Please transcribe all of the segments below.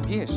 português?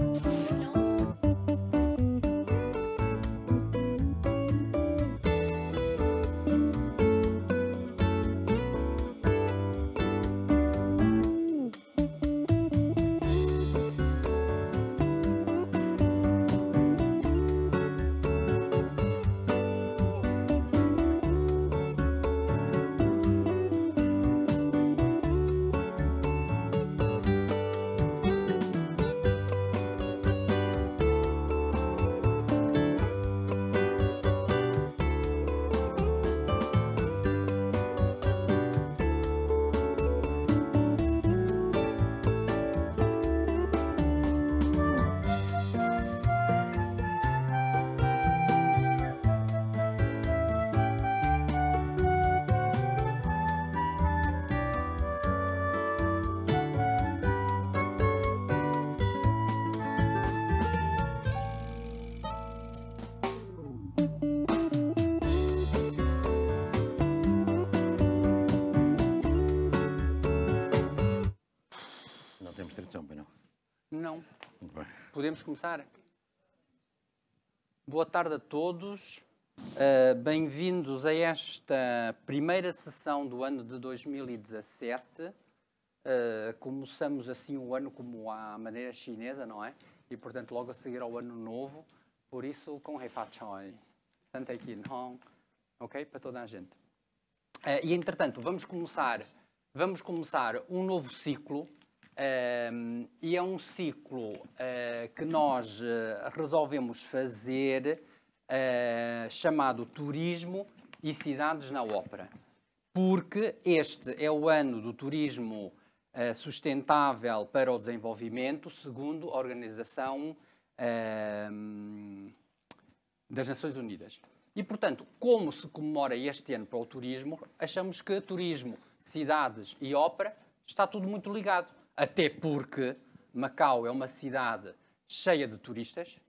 Não temos tradução, pois não? Não. Muito bem. Podemos começar? Boa tarde a todos. Bem-vindos a esta primeira sessão do ano de 2017. Começamos assim o ano como à maneira chinesa, não é? E, portanto, logo a seguir ao ano novo. Por isso, com Hei Fa Choi, Santei Kin Hong, ok? Para toda a gente. E, entretanto, vamos começar um novo ciclo. E é um ciclo que nós resolvemos fazer chamado Turismo e Cidades na Ópera. Porque este é o ano do turismo sustentável para o desenvolvimento, segundo a Organização das Nações Unidas. E, portanto, como se comemora este ano para o turismo, achamos que turismo, cidades e ópera está tudo muito ligado. Até porque Macau é uma cidade cheia de turistas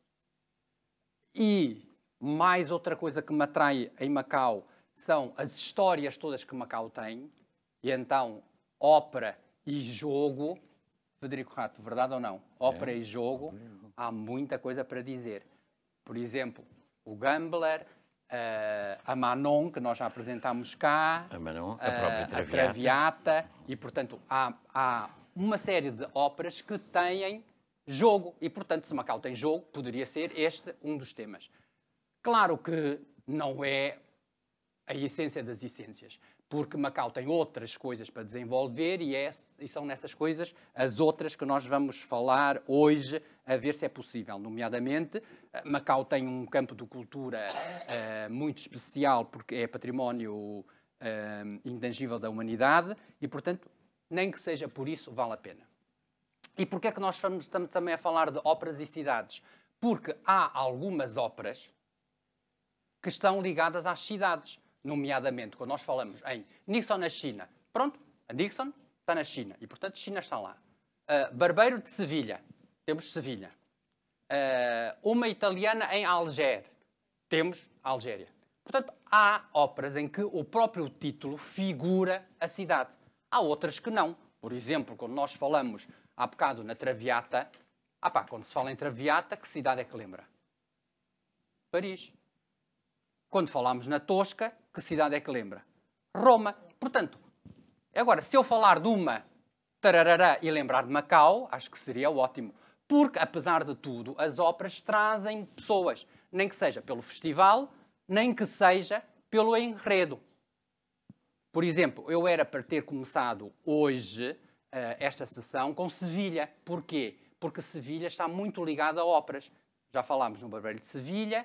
e mais outra coisa que me atrai em Macau são as histórias todas que Macau tem. E então, ópera e jogo, Federico Rato, verdade ou não? Ópera e jogo, há muita coisa para dizer. Por exemplo, o Gambler, a Manon, que nós já apresentámos cá, A Manon, a própria a Traviata, e portanto há uma série de óperas que têm jogo. E, portanto, se Macau tem jogo, poderia ser este um dos temas. Claro que não é a essência das essências, porque Macau tem outras coisas para desenvolver e são nessas coisas as outras que nós vamos falar hoje, a ver se é possível. Nomeadamente, Macau tem um campo de cultura muito especial, porque é património intangível da humanidade e, portanto, nem que seja por isso, vale a pena. E porquê é que nós estamos também a falar de óperas e cidades? Porque há algumas óperas que estão ligadas às cidades. Nomeadamente, quando nós falamos em Nixon na China. Pronto, a Nixon está na China e, portanto, China está lá. Barbeiro de Sevilha. Temos Sevilha. Uma italiana em Alger. Temos Algéria. Portanto, há óperas em que o próprio título figura a cidade. Há outras que não. Por exemplo, quando nós falamos há bocado na Traviata, quando se fala em Traviata, que cidade é que lembra? Paris. Quando falamos na Tosca, que cidade é que lembra? Roma. Portanto, agora, se eu falar de uma tararará e lembrar de Macau, acho que seria ótimo. Porque, apesar de tudo, as óperas trazem pessoas. Nem que seja pelo festival, nem que seja pelo enredo. Por exemplo, eu era para ter começado hoje esta sessão com Sevilha. Porquê? Porque Sevilha está muito ligada a óperas. Já falámos no Barbeiro de Sevilha,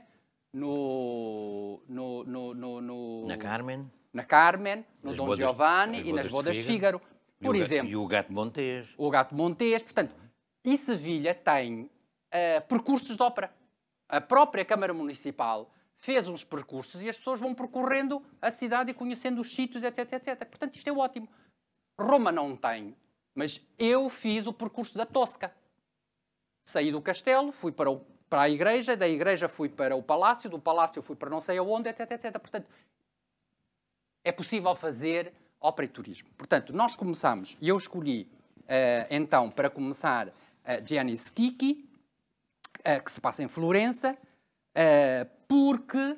Na Carmen. Na Carmen, no Nas Dom bodas, Giovanni as e nas bodas Bodas de de Fígaro. Por exemplo. E o Gato Montes. O Gato Montes. Portanto, e Sevilha tem percursos de ópera. A própria Câmara Municipal fez uns percursos e as pessoas vão percorrendo a cidade e conhecendo os sítios, etc, etc. Portanto, isto é ótimo. Roma não tem, mas eu fiz o percurso da Tosca. Saí do castelo, fui para a igreja, da igreja fui para o palácio, do palácio fui para não sei aonde, etc, etc. Portanto, é possível fazer ópera e turismo. Portanto, nós começamos, e eu escolhi, então, para começar, Gianni Schicchi, que se passa em Florença, porque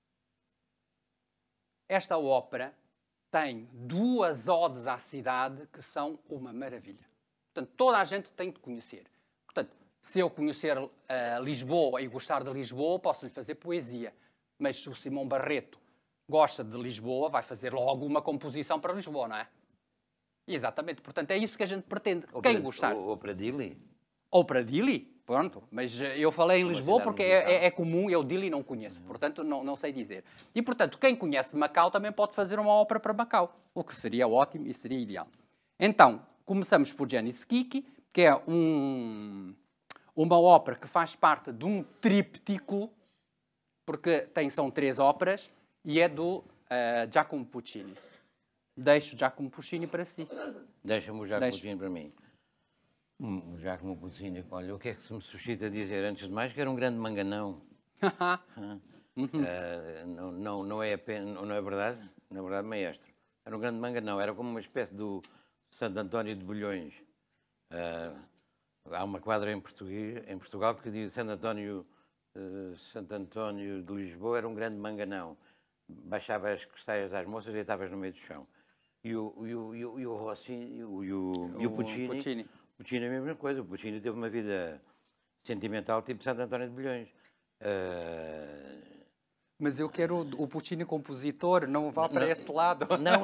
esta ópera tem 2 odes à cidade que são uma maravilha. Portanto, toda a gente tem de conhecer. Portanto, se eu conhecer Lisboa e gostar de Lisboa, posso-lhe fazer poesia. Mas se o Simão Barreto gosta de Lisboa, vai fazer logo uma composição para Lisboa, não é? Exatamente. Portanto, é isso que a gente pretende. Quem gostar. Ou para Dili. Ou para Dili, pronto. Mas eu falei em Lisboa porque é comum, eu Dili não conheço. Portanto, não sei dizer. E, portanto, quem conhece Macau também pode fazer uma ópera para Macau. O que seria ótimo e seria ideal. Então, começamos por Gianni Schicchi, que é uma ópera que faz parte de um tríptico, porque são 3 óperas, e é do Giacomo Puccini. Deixo o Giacomo Puccini para si. Deixa-me o Giacomo Puccini para mim. O Giacomo Puccini, olha, o que é que se me suscita a dizer? Antes de mais, que era um grande manganão. Não é verdade? Na verdade, maestro. Era um grande manganão. Era como uma espécie do Santo António de Bolhões. Há uma quadra em Portugal que diz Santo António de Lisboa era um grande manganão. Baixava as costeias às moças e deitavas no meio do chão. E o Rossini e o Puccini. Puccini é a mesma coisa. O Puccini teve uma vida sentimental tipo Santo António de Bolhões. Mas eu quero o Puccini compositor, não vá para esse lado. Não,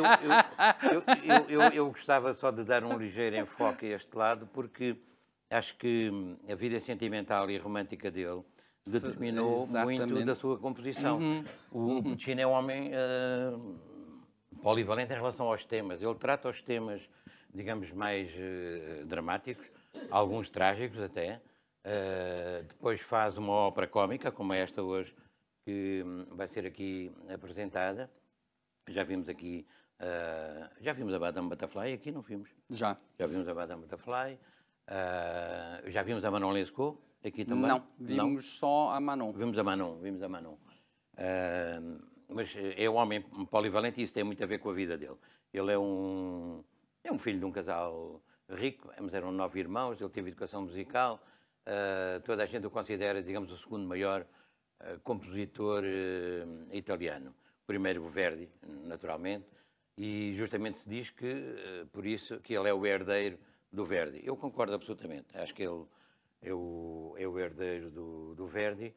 eu gostava só de dar um ligeiro enfoque a este lado, porque acho que a vida sentimental e romântica dele determinou muito da sua composição. O Puccini é um homem polivalente em relação aos temas. Ele trata os temas, digamos, mais dramáticos, alguns trágicos até. Depois faz uma ópera cómica, como esta hoje, que vai ser aqui apresentada. Já vimos aqui, já vimos a Madame Butterfly aqui, não vimos? Já vimos a Madame Butterfly. Já vimos a Manon Lescaut aqui também? Não, vimos só a Manon. Vimos a Manon. Mas é um homem polivalente e isso tem muito a ver com a vida dele. Ele é um filho de um casal rico, mas eram 9 irmãos, ele teve educação musical. Toda a gente o considera, digamos, o segundo maior compositor italiano. Primeiro o Verdi, naturalmente, e justamente se diz que, por isso, que ele é o herdeiro do Verdi. Eu concordo absolutamente. Acho que ele é o herdeiro do Verdi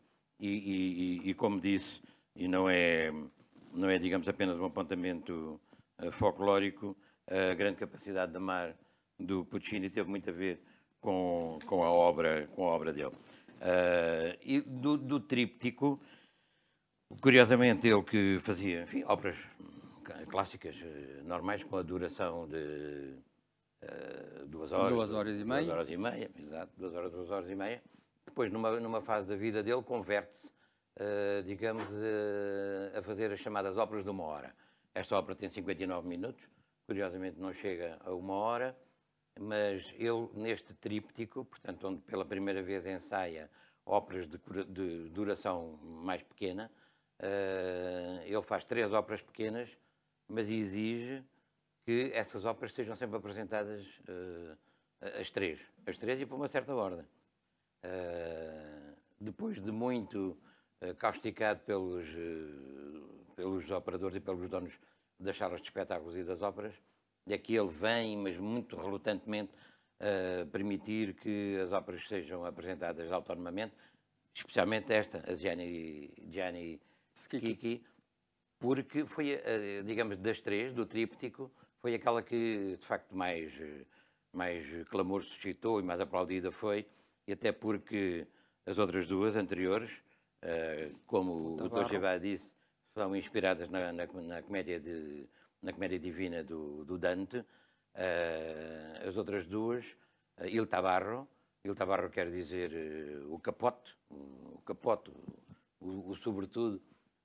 e como disse, e não é, digamos, apenas um apontamento folclórico, a grande capacidade de amar do Puccini teve muito a ver com a obra dele. E do tríptico, curiosamente, ele que fazia, enfim, óperas clássicas normais com a duração de 2 horas. 2 horas e meia. 2 horas e meia, exato, 2 horas e meia. Depois, numa fase da vida dele, converte-se, digamos, a fazer as chamadas óperas de 1 hora. Esta ópera tem 59 minutos, curiosamente não chega a 1 hora, mas ele, neste tríptico, portanto, onde pela primeira vez ensaia óperas de duração mais pequena, ele faz 3 óperas pequenas, mas exige que essas óperas sejam sempre apresentadas as três e por uma certa ordem. Depois de muito causticado pelos operadores e pelos donos das salas de espetáculos e das óperas, é que ele vem, mas muito relutantemente, permitir que as óperas sejam apresentadas autonomamente, especialmente esta, a Gianni Schicchi, porque foi, digamos, das 3, do tríptico, foi aquela que, de facto, mais clamor suscitou e mais aplaudida foi, e até porque as outras 2 anteriores, como o Tojeva disse, são inspiradas na comédia divina do Dante. As outras 2, Il Tabarro quer dizer o capote, o sobretudo,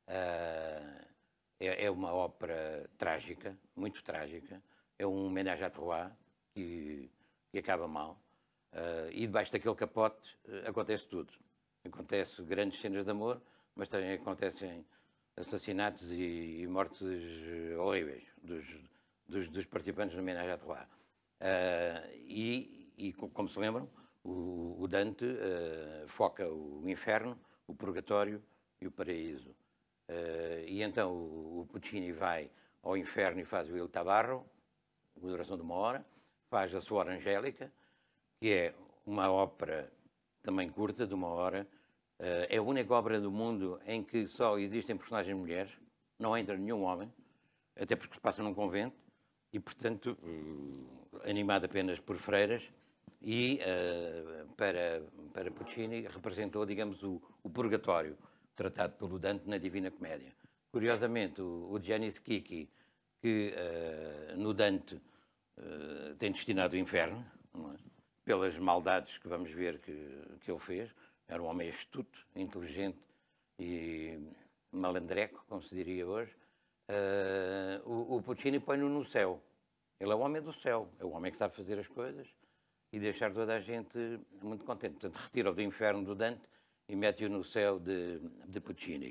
é uma ópera trágica, muito trágica, é um ménage à trois que acaba mal, e debaixo daquele capote acontece tudo. Acontece grandes cenas de amor, mas também acontecem assassinatos e mortes horríveis dos participantes no ménage à trois. E como se lembram, o Dante foca o inferno, o purgatório e o paraíso. E então o Puccini vai ao inferno e faz o Il Tabarro, uma duração de 1 hora, faz a Suor Angélica, que é uma ópera também curta, de 1 hora. É a única ópera do mundo em que só existem personagens mulheres, não entra nenhum homem, até porque se passa num convento, e, portanto, animada apenas por freiras, e para Puccini representou, digamos, o purgatório, tratado pelo Dante na Divina Comédia. Curiosamente, o Gianni Schicchi, que no Dante tem destinado o inferno, não é? Pelas maldades que vamos ver que ele fez, era um homem astuto, inteligente e malandreco, como se diria hoje, o Puccini põe-no no céu. Ele é o homem do céu, é o homem que sabe fazer as coisas e deixar toda a gente muito contente. Portanto, retira-o do inferno do Dante e mete-o no céu de Puccini.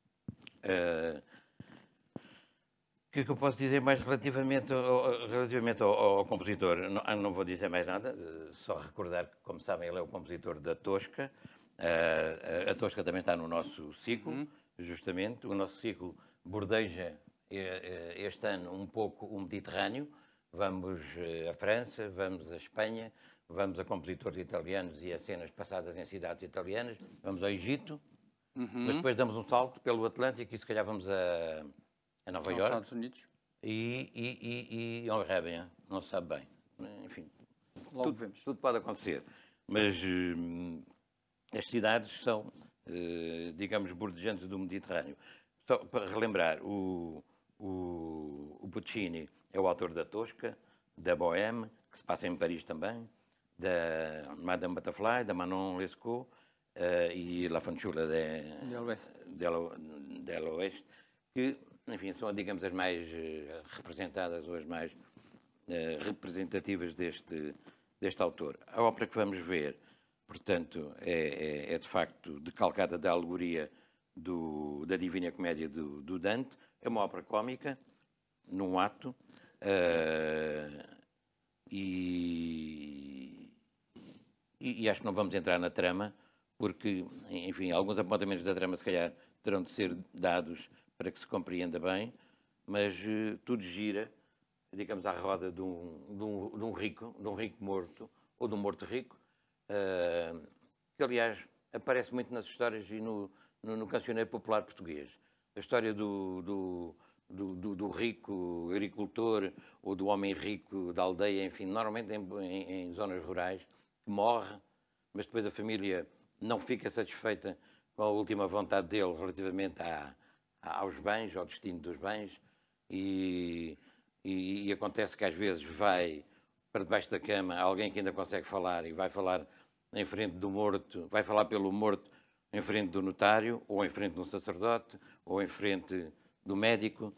O que é que eu posso dizer mais relativamente ao compositor? Não vou dizer mais nada, só recordar que, como sabem, ele é o compositor da Tosca. A Tosca também está no nosso ciclo, justamente. O nosso ciclo bordeja este ano um pouco o Mediterrâneo. Vamos à França, vamos à Espanha, vamos a compositores italianos e a cenas passadas em cidades italianas, vamos ao Egito, mas depois damos um salto pelo Atlântico e se calhar vamos a Nova Iorque. Estados Unidos. E ao Réveillon, não se sabe bem. Enfim, Logo vemos. Tudo pode acontecer. Mas as cidades são, digamos, bordejantes do Mediterrâneo. Só para relembrar, o Puccini é o autor da Tosca, da Bohème, que se passa em Paris também, da Madame Butterfly, da Manon Lescaut e La Fanciulla del Oeste, que, enfim, são, digamos, as mais representadas ou as mais representativas deste autor. A ópera que vamos ver, portanto, é de facto decalcada da alegoria da Divina Comédia do Dante. É uma ópera cómica, num ato, e acho que não vamos entrar na trama, porque, enfim, alguns apontamentos da trama se calhar terão de ser dados para que se compreenda bem, mas tudo gira, digamos, à roda de um rico morto, ou de um morto rico, que, aliás, aparece muito nas histórias e no cancioneiro popular português. A história do rico agricultor ou do homem rico da aldeia, enfim, normalmente em zonas rurais, que morre, mas depois a família não fica satisfeita com a última vontade dele relativamente aos bens, ao destino dos bens, e acontece que às vezes vai para debaixo da cama alguém que ainda consegue falar e vai falar em frente do morto, vai falar pelo morto em frente do notário, ou em frente de um sacerdote, ou em frente do médico.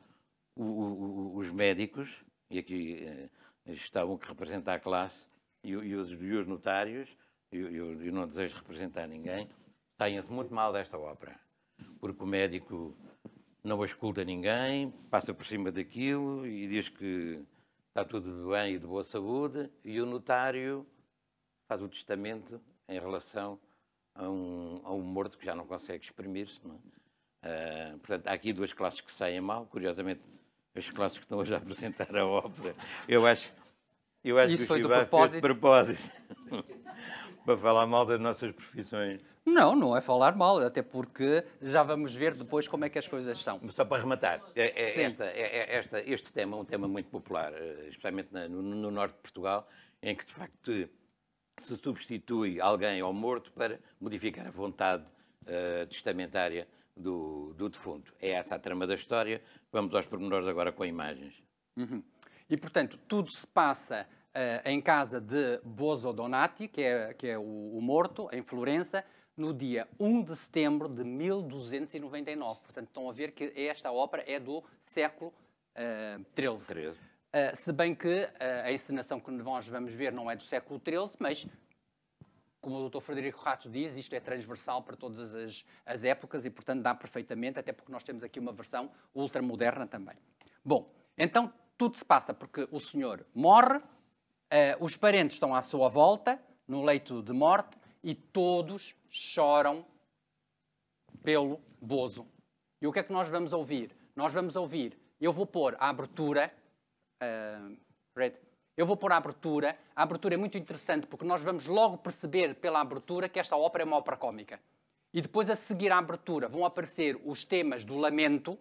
Os médicos, e aqui está um que representa a classe, e os notários, eu não desejo representar ninguém, saem-se muito mal desta ópera, porque o médico não escuta ninguém, passa por cima daquilo e diz que está tudo bem e de boa saúde, e o notário faz o testamento em relação a um morto que já não consegue exprimir-se. Portanto, há aqui 2 classes que saem mal. Curiosamente, as classes que estão hoje a apresentar a ópera, eu acho que o Chivar fez de propósito para falar mal das nossas profissões. Não é falar mal, até porque já vamos ver depois como é que as coisas são. Só para rematar, este tema é um tema muito popular, especialmente no norte de Portugal, em que, de facto, se substitui alguém ao morto para modificar a vontade testamentária do defunto. É essa a trama da história. Vamos aos pormenores agora com imagens. E, portanto, tudo se passa em casa de Bozzo Donati, que é o morto, em Florença, no dia 1 de setembro de 1299. Portanto, estão a ver que esta ópera é do século XIII. Se bem que a encenação que nós vamos ver não é do século XIII, mas, como o Dr. Frederico Rato diz, isto é transversal para todas as épocas e, portanto, dá perfeitamente, até porque nós temos aqui uma versão ultramoderna também. Bom, então tudo se passa porque o senhor morre, Os parentes estão à sua volta, no leito de morte, e todos choram pelo Bozo. E o que é que nós vamos ouvir? Nós vamos ouvir, eu vou pôr a abertura, eu vou pôr a abertura é muito interessante porque nós vamos logo perceber pela abertura que esta ópera é uma ópera cómica. E depois, a seguir à abertura, vão aparecer os temas do lamento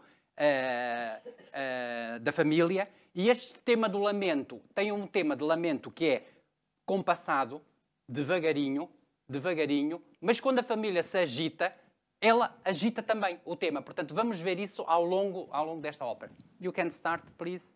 da família. E este tema do lamento tem um tema de lamento que é compassado, devagarinho, mas quando a família se agita, ela agita também o tema. Portanto, vamos ver isso ao longo desta ópera. You can start, please.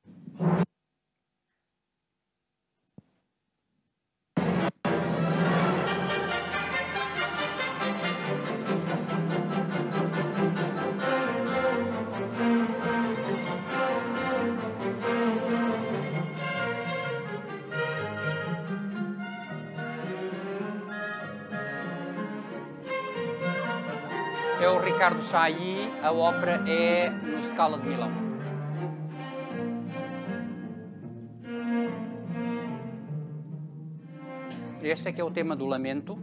É o Ricardo Chailly, a ópera é no Scala de Milão. Este é que é o tema do lamento.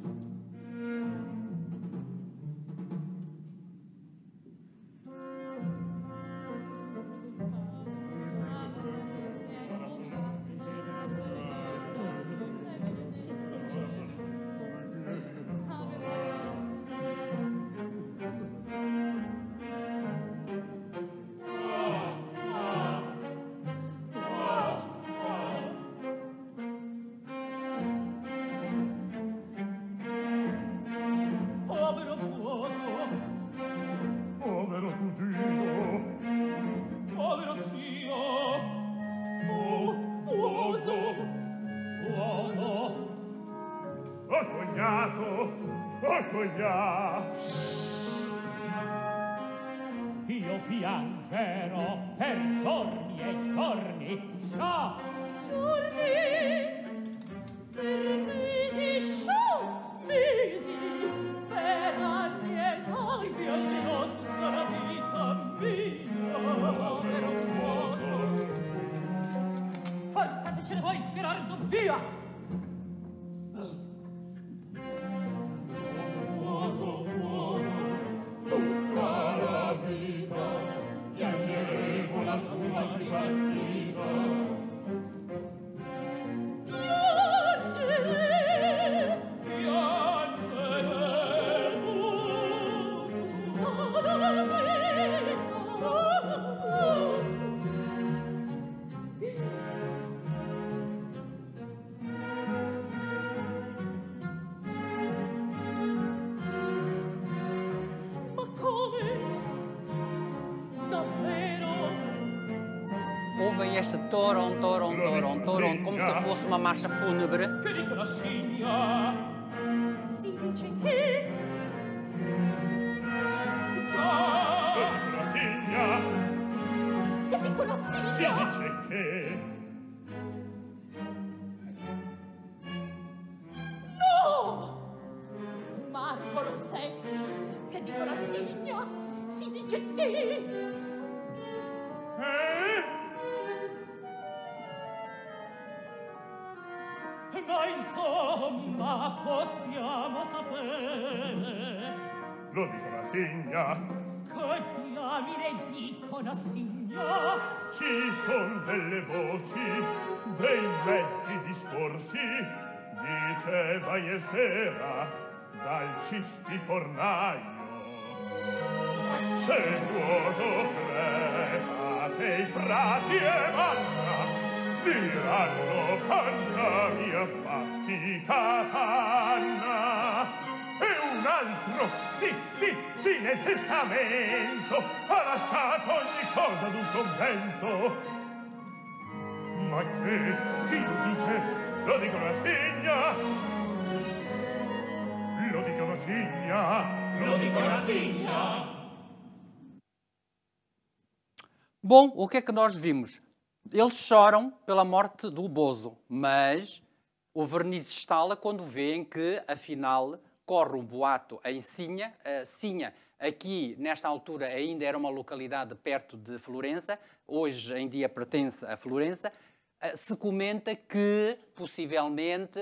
Io piangerò per giorni e giorni, sciò! Giorni, per mesi, sciò, mesi, per anni e anni piangerò tutta la vita mia. Povero uomo, portatecene voi, Gerardo, via! Ouvem este toron, toron, toron, toron, como se fosse uma marcha fúnebre. Che dico la signa? Si dice che... Già! Che dico la signa? Che dico la signa? Si dice che... No! Marco, lo senti? Che dico la signa? Si dice che... Ma insomma possiamo sapere. Lo dico la signa. Che diamine dico la signa? Ci son delle voci, dei mezzi discorsi. Diceva ieri sera dal cistifornaio. Se Buoso crepa che i frati e manna diranno pancia mia fatica panna. E un altro, sì, nel testamento ha lasciato ogni cosa d'un convento. Ma che, chi lo dice? Lo dico la signa. Lo dico la signa. Lo dico la signa. Bom, o que é que nós vimos? Eles choram pela morte do Bozo, mas o verniz estala quando veem que, afinal, corre um boato em Sinha. Sinha, aqui, nesta altura, ainda era uma localidade perto de Florença, hoje em dia pertence a Florença. se comenta que, possivelmente,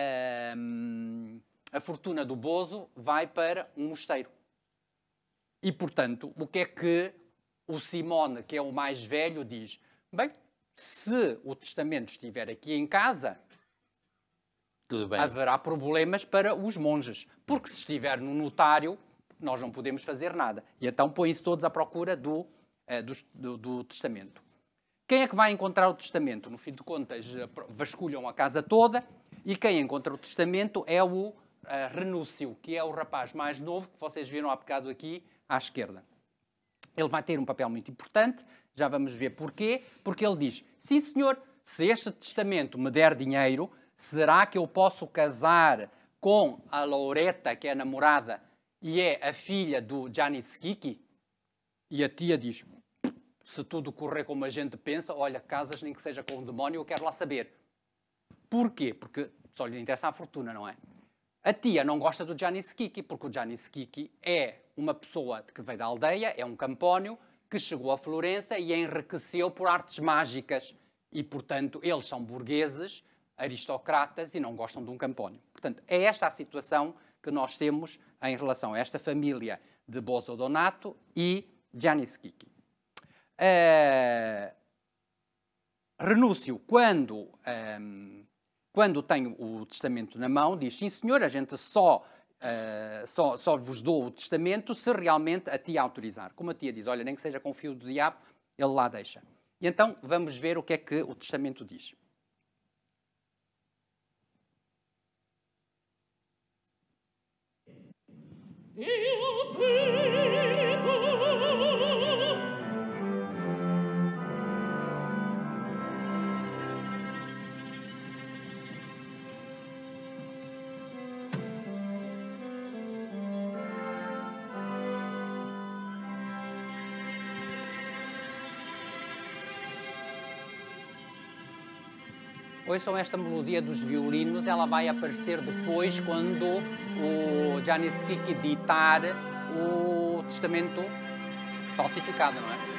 a fortuna do Bozo vai para um mosteiro. E, portanto, o que é que o Simone, que é o mais velho, diz? Bem, se o testamento estiver aqui em casa, Tudo bem. haverá problemas para os monges. Porque se estiver no notário, nós não podemos fazer nada. E então põem-se todos à procura do testamento. Quem é que vai encontrar o testamento? No fim de contas, vasculham a casa toda e quem encontra o testamento é o Renúcio, que é o rapaz mais novo que vocês viram há bocado aqui à esquerda. Ele vai ter um papel muito importante, já vamos ver porquê, porque ele diz, sim senhor, se este testamento me der dinheiro, será que eu posso casar com a Laureta, que é a namorada, e é a filha do Giannis Kiki? E a tia diz, se tudo correr como a gente pensa, olha, casas nem que seja com o demónio, eu quero lá saber. Porquê? Porque só lhe interessa a fortuna, não é? A tia não gosta do Giannis Kiki, porque o Giannis Kiki é uma pessoa que veio da aldeia, é um campónio, que chegou a Florença e a enriqueceu por artes mágicas. E, portanto, eles são burgueses, aristocratas e não gostam de um campónio. Portanto, é esta a situação que nós temos em relação a esta família de Bozo Donato e Giannis Kiki. Renúcio, quando tem o testamento na mão, diz, sim senhor, a gente só vos dou o testamento se realmente a tia autorizar. Como a tia diz, olha, nem que seja com o fio do diabo, ele lá deixa. E então vamos ver o que é que o testamento diz. Io prego. Ouçam esta melodia dos violinos, ela vai aparecer depois quando o Giannis Kiki ditar o testamento falsificado, não é?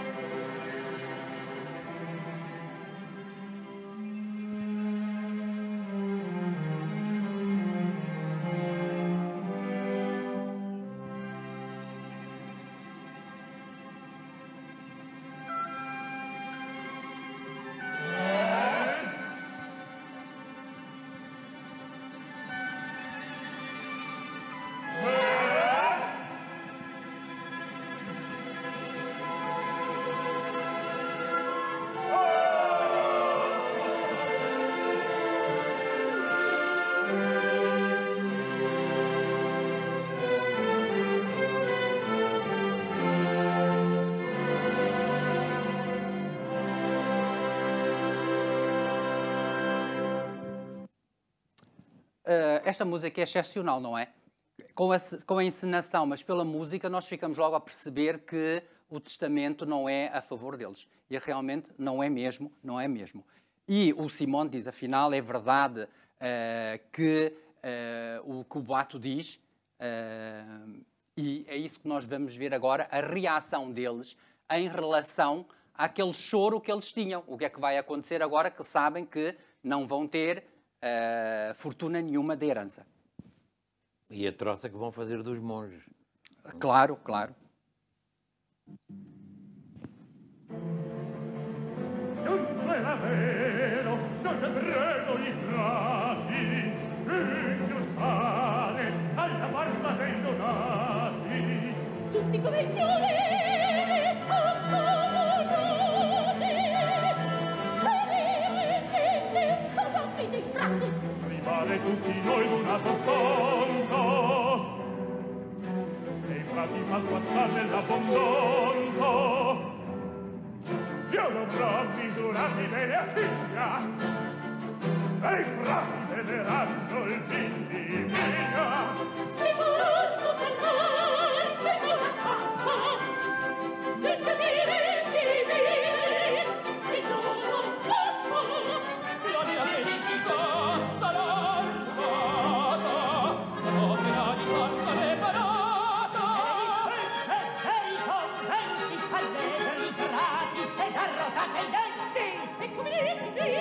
Esta música é excepcional, não é? Com a encenação, mas pela música, nós ficamos logo a perceber que o testamento não é a favor deles. E realmente não é mesmo, não é mesmo. E o Simone diz, afinal, é verdade que o que o boato diz, e é isso que nós vamos ver agora, a reação deles em relação àquele choro que eles tinham. O que é que vai acontecer agora que sabem que não vão ter fortuna nenhuma de herança. E a troça que vão fazer dos monges. Claro, claro. Dunque era vero, non andremo i frati, indossare alla barba dei donati. Tutti come il fiore accomunati, salire nelle donati dei frati. Rimane tutti noi d'una sostanza, e i frati fa sguazzar nell'abbondanza. Dio dovrà misurarmi bene a figlia, e i frati vederanno il figli mia. Se volto salvar, se sono fatta, per scapire e loro la mia felicità sarà armata, l'opera di santa reparata. Ehi, contenti, allegri, frati, ed arrotate i denti! Eccomi lì!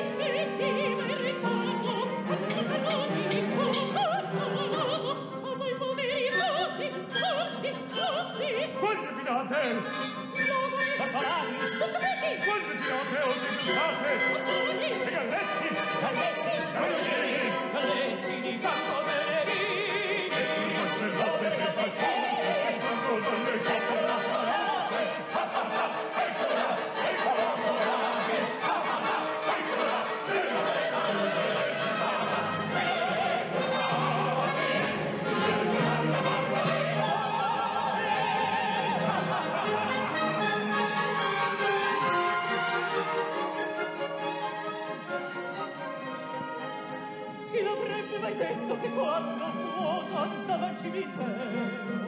chi l'avrebbe mai detto che quando l'uoso andava in cimitero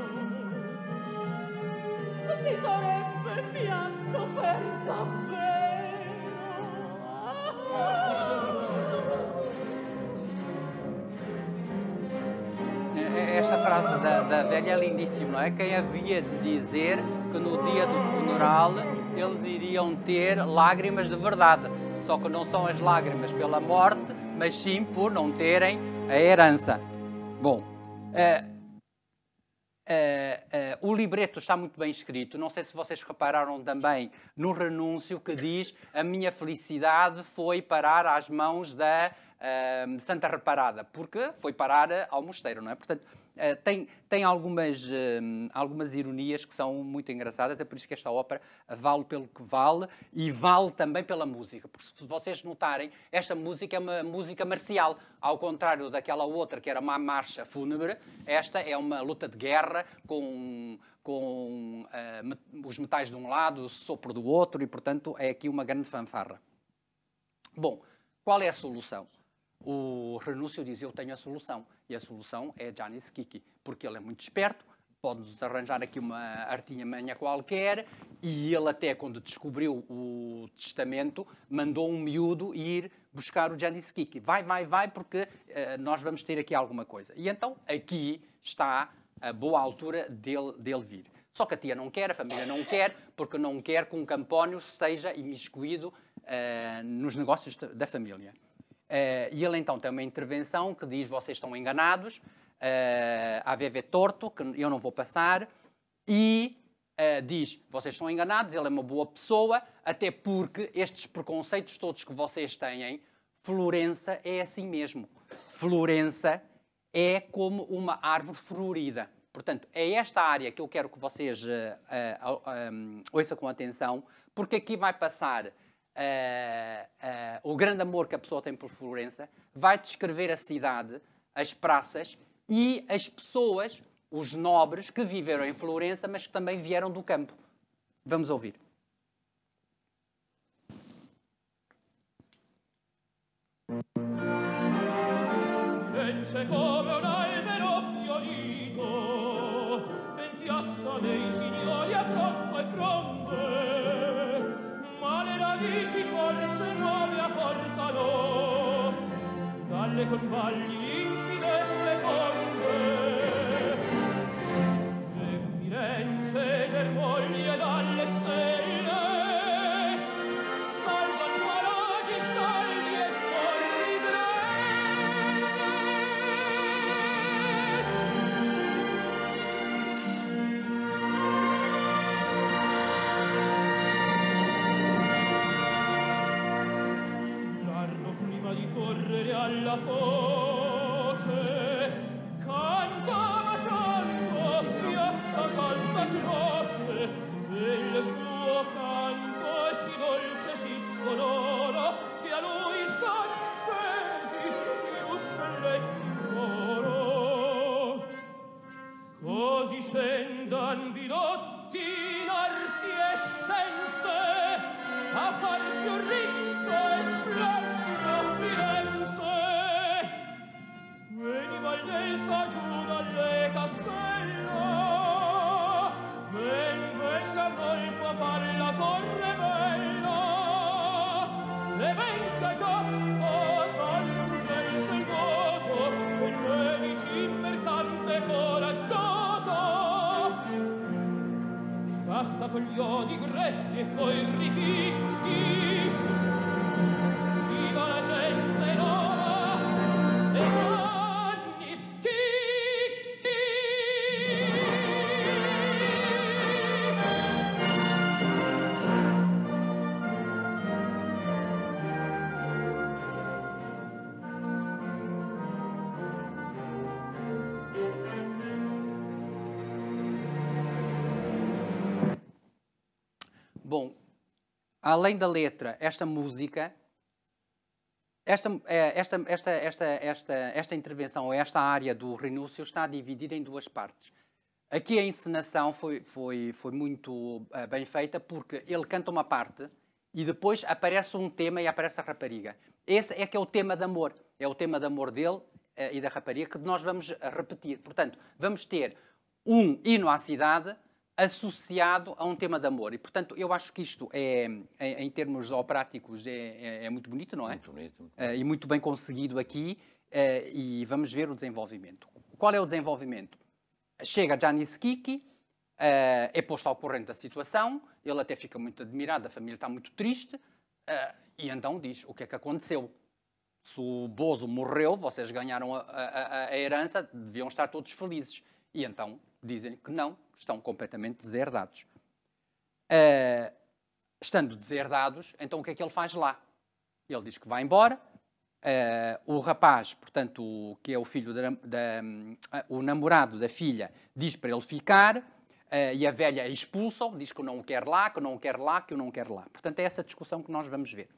si sarebbe pianto per davvero. Esta frase da velha é lindíssima, não é? Quem havia de dizer que no dia do funeral eles iriam ter lágrimas de verdade. Só que não são as lágrimas pela morte, mas sim por não terem a herança. Bom, o libreto está muito bem escrito. Não sei se vocês repararam também no renúncio que diz: a minha felicidade foi parar às mãos da Santa Reparada, porque foi parar ao mosteiro, não é? Portanto, tem algumas ironias que são muito engraçadas. É por isso que esta ópera vale pelo que vale e vale também pela música. Porque se vocês notarem, esta música é uma música marcial. Ao contrário daquela outra que era uma marcha fúnebre, esta é uma luta de guerra com os metais de um lado, o sopro do outro e, portanto, é aqui uma grande fanfarra. Bom, qual é a solução? O Renúncio diz: eu tenho a solução. E a solução é Jánis Kiki, porque ele é muito esperto, pode-nos arranjar aqui uma artimanha qualquer, e ele até, quando descobriu o testamento, mandou um miúdo ir buscar o Jánis Kiki. Vai, porque nós vamos ter aqui alguma coisa. E então, aqui está a boa altura dele vir. Só que a tia não quer, a família não quer, porque não quer que um Campónio seja imiscuído nos negócios da família. E ele então tem uma intervenção que diz: vocês estão enganados, AVV torto, que eu não vou passar, e diz: vocês estão enganados, ele é uma boa pessoa, até porque estes preconceitos todos que vocês têm, Florença é assim mesmo. Florença é como uma árvore florida. Portanto, é esta área que eu quero que vocês ouçam com atenção, porque aqui vai passar o grande amor que a pessoa tem por Florença, vai descrever a cidade, as praças e as pessoas, os nobres que viveram em Florença, mas que também vieram do campo. Vamos ouvir. Firenze come un albero fiorito, in piazza dei signori a tronco e fronde, ma le radici forse nuove apportano dalle convagli limpide e feconde. E Firenze germoglia dalle stelle, salvan malagi, salvi e forti alla foce cantava ciasco piazza Santa Croce e il suo canto è sì dolce e sì sonoro che a lui son scesi gli uccelletti d'oro così scendan vidotti in arti e scienze a far più ricco e splendido Firenze. Veniva l'Elsa giù dalle castello, venga Rodolfo a far la torre bella, e venga Giotto raggiunge il selvoso, e Medici mercante coraggioso. Basta con gli odi gretti e coi richitti, viva la gente nova e Gianni Schicchi. Bom, além da letra, esta música, esta intervenção, ou esta área do Renúncio está dividida em duas partes. Aqui a encenação foi muito bem feita, porque ele canta uma parte e depois aparece um tema e aparece a rapariga. Esse é que é o tema de amor. É o tema de amor dele e da rapariga que nós vamos repetir. Portanto, vamos ter um hino à cidade associado a um tema de amor. E, portanto, eu acho que isto, em termos operáticos, é muito bonito, não é? Muito bonito. E muito bem conseguido aqui. E vamos ver o desenvolvimento. Qual é o desenvolvimento? Chega Giannis Kiki, é posto ao corrente da situação, ele até fica muito admirado, a família está muito triste, e então diz, o que é que aconteceu? Se o Bozo morreu, vocês ganharam a herança, deviam estar todos felizes. E então dizem que não, estão completamente deserdados. Estando deserdados, então o que é que ele faz lá? Ele diz que vai embora, o rapaz, portanto, que é o filho, o namorado da filha, diz para ele ficar, e a velha expulsa-o, diz que não o quer lá, que não o quer lá, que o não quer lá. Portanto, é essa discussão que nós vamos ver.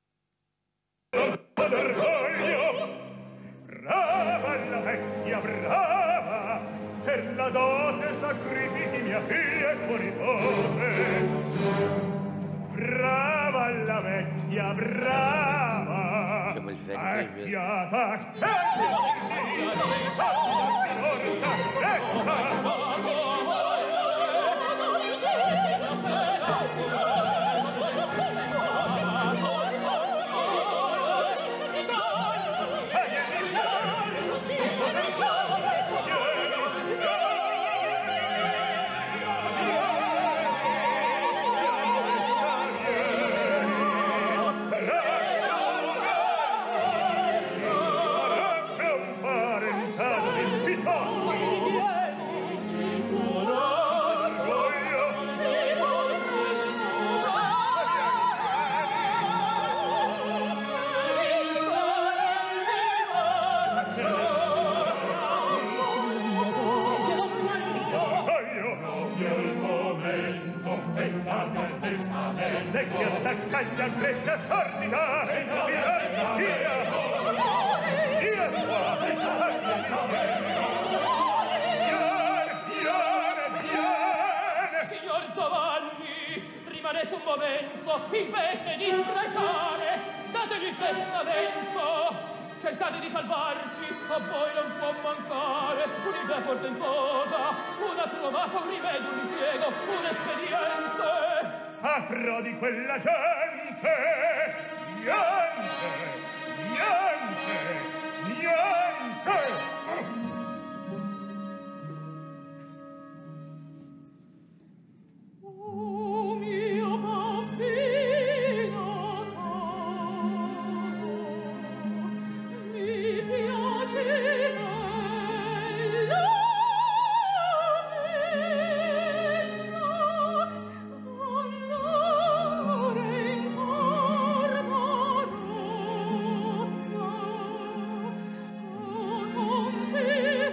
Brava la vecchia, brava, per la dote sacrifichi mia figlia e tuo nipote. Brava la vecchia, brava, vecchiata, che attaccaglia a gretta sordida via Signor Giovanni, rimanete un momento, invece di sprecare, dategli il testamento. Cercate di salvarci, a voi non può mancare un'idea portentosa, una trovata, un rimedio, un impiego, un espediente. Apro di quella gente, niente. O mio bambino caro, mi piace bello, andare in barba rossa, a compirare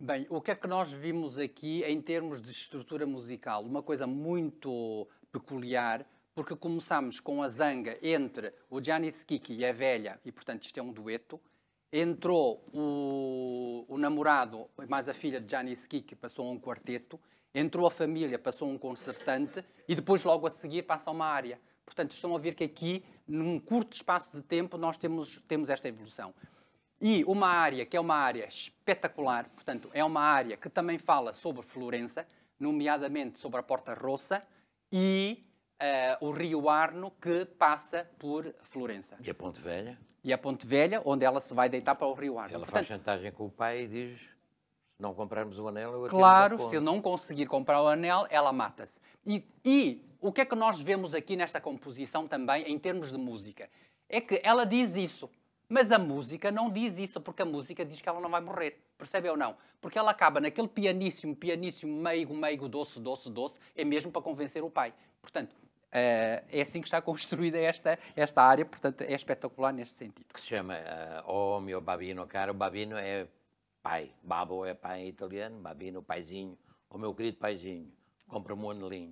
Bem, o que é que nós vimos aqui em termos de estrutura musical? Uma coisa muito peculiar, porque começamos com a zanga entre o Giannis Kiki e a velha, e portanto isto é um dueto. Entrou o namorado, mais a filha de Giannis Kiki, passou a um quarteto. Entrou a família, passou a um concertante. E depois, logo a seguir, passa a uma área. Portanto, estão a ver que aqui, num curto espaço de tempo, nós temos esta evolução. E uma área que é uma área espetacular, portanto, é uma área que também fala sobre Florença, nomeadamente sobre a Porta Rossa e o Rio Arno, que passa por Florença. E a Ponte Velha? E a Ponte Velha, onde ela se vai deitar para o Rio Arno. Ela faz chantagem com o pai e diz, se não comprarmos o anel, eu atiro claro, da ponte. se eu não conseguir comprar o anel, ela mata-se. E o que é que nós vemos aqui nesta composição também, em termos de música? É que ela diz isso, mas a música não diz isso, porque a música diz que ela não vai morrer. Percebe ou não? Porque ela acaba naquele pianíssimo, meigo, doce, é mesmo para convencer o pai. Portanto, é assim que está construída esta área, portanto, é espetacular neste sentido. Que se chama O mio babino caro. Babino é pai. Babo é pai em italiano. Babino, paizinho. O meu querido paizinho. Compra-me um anelinho.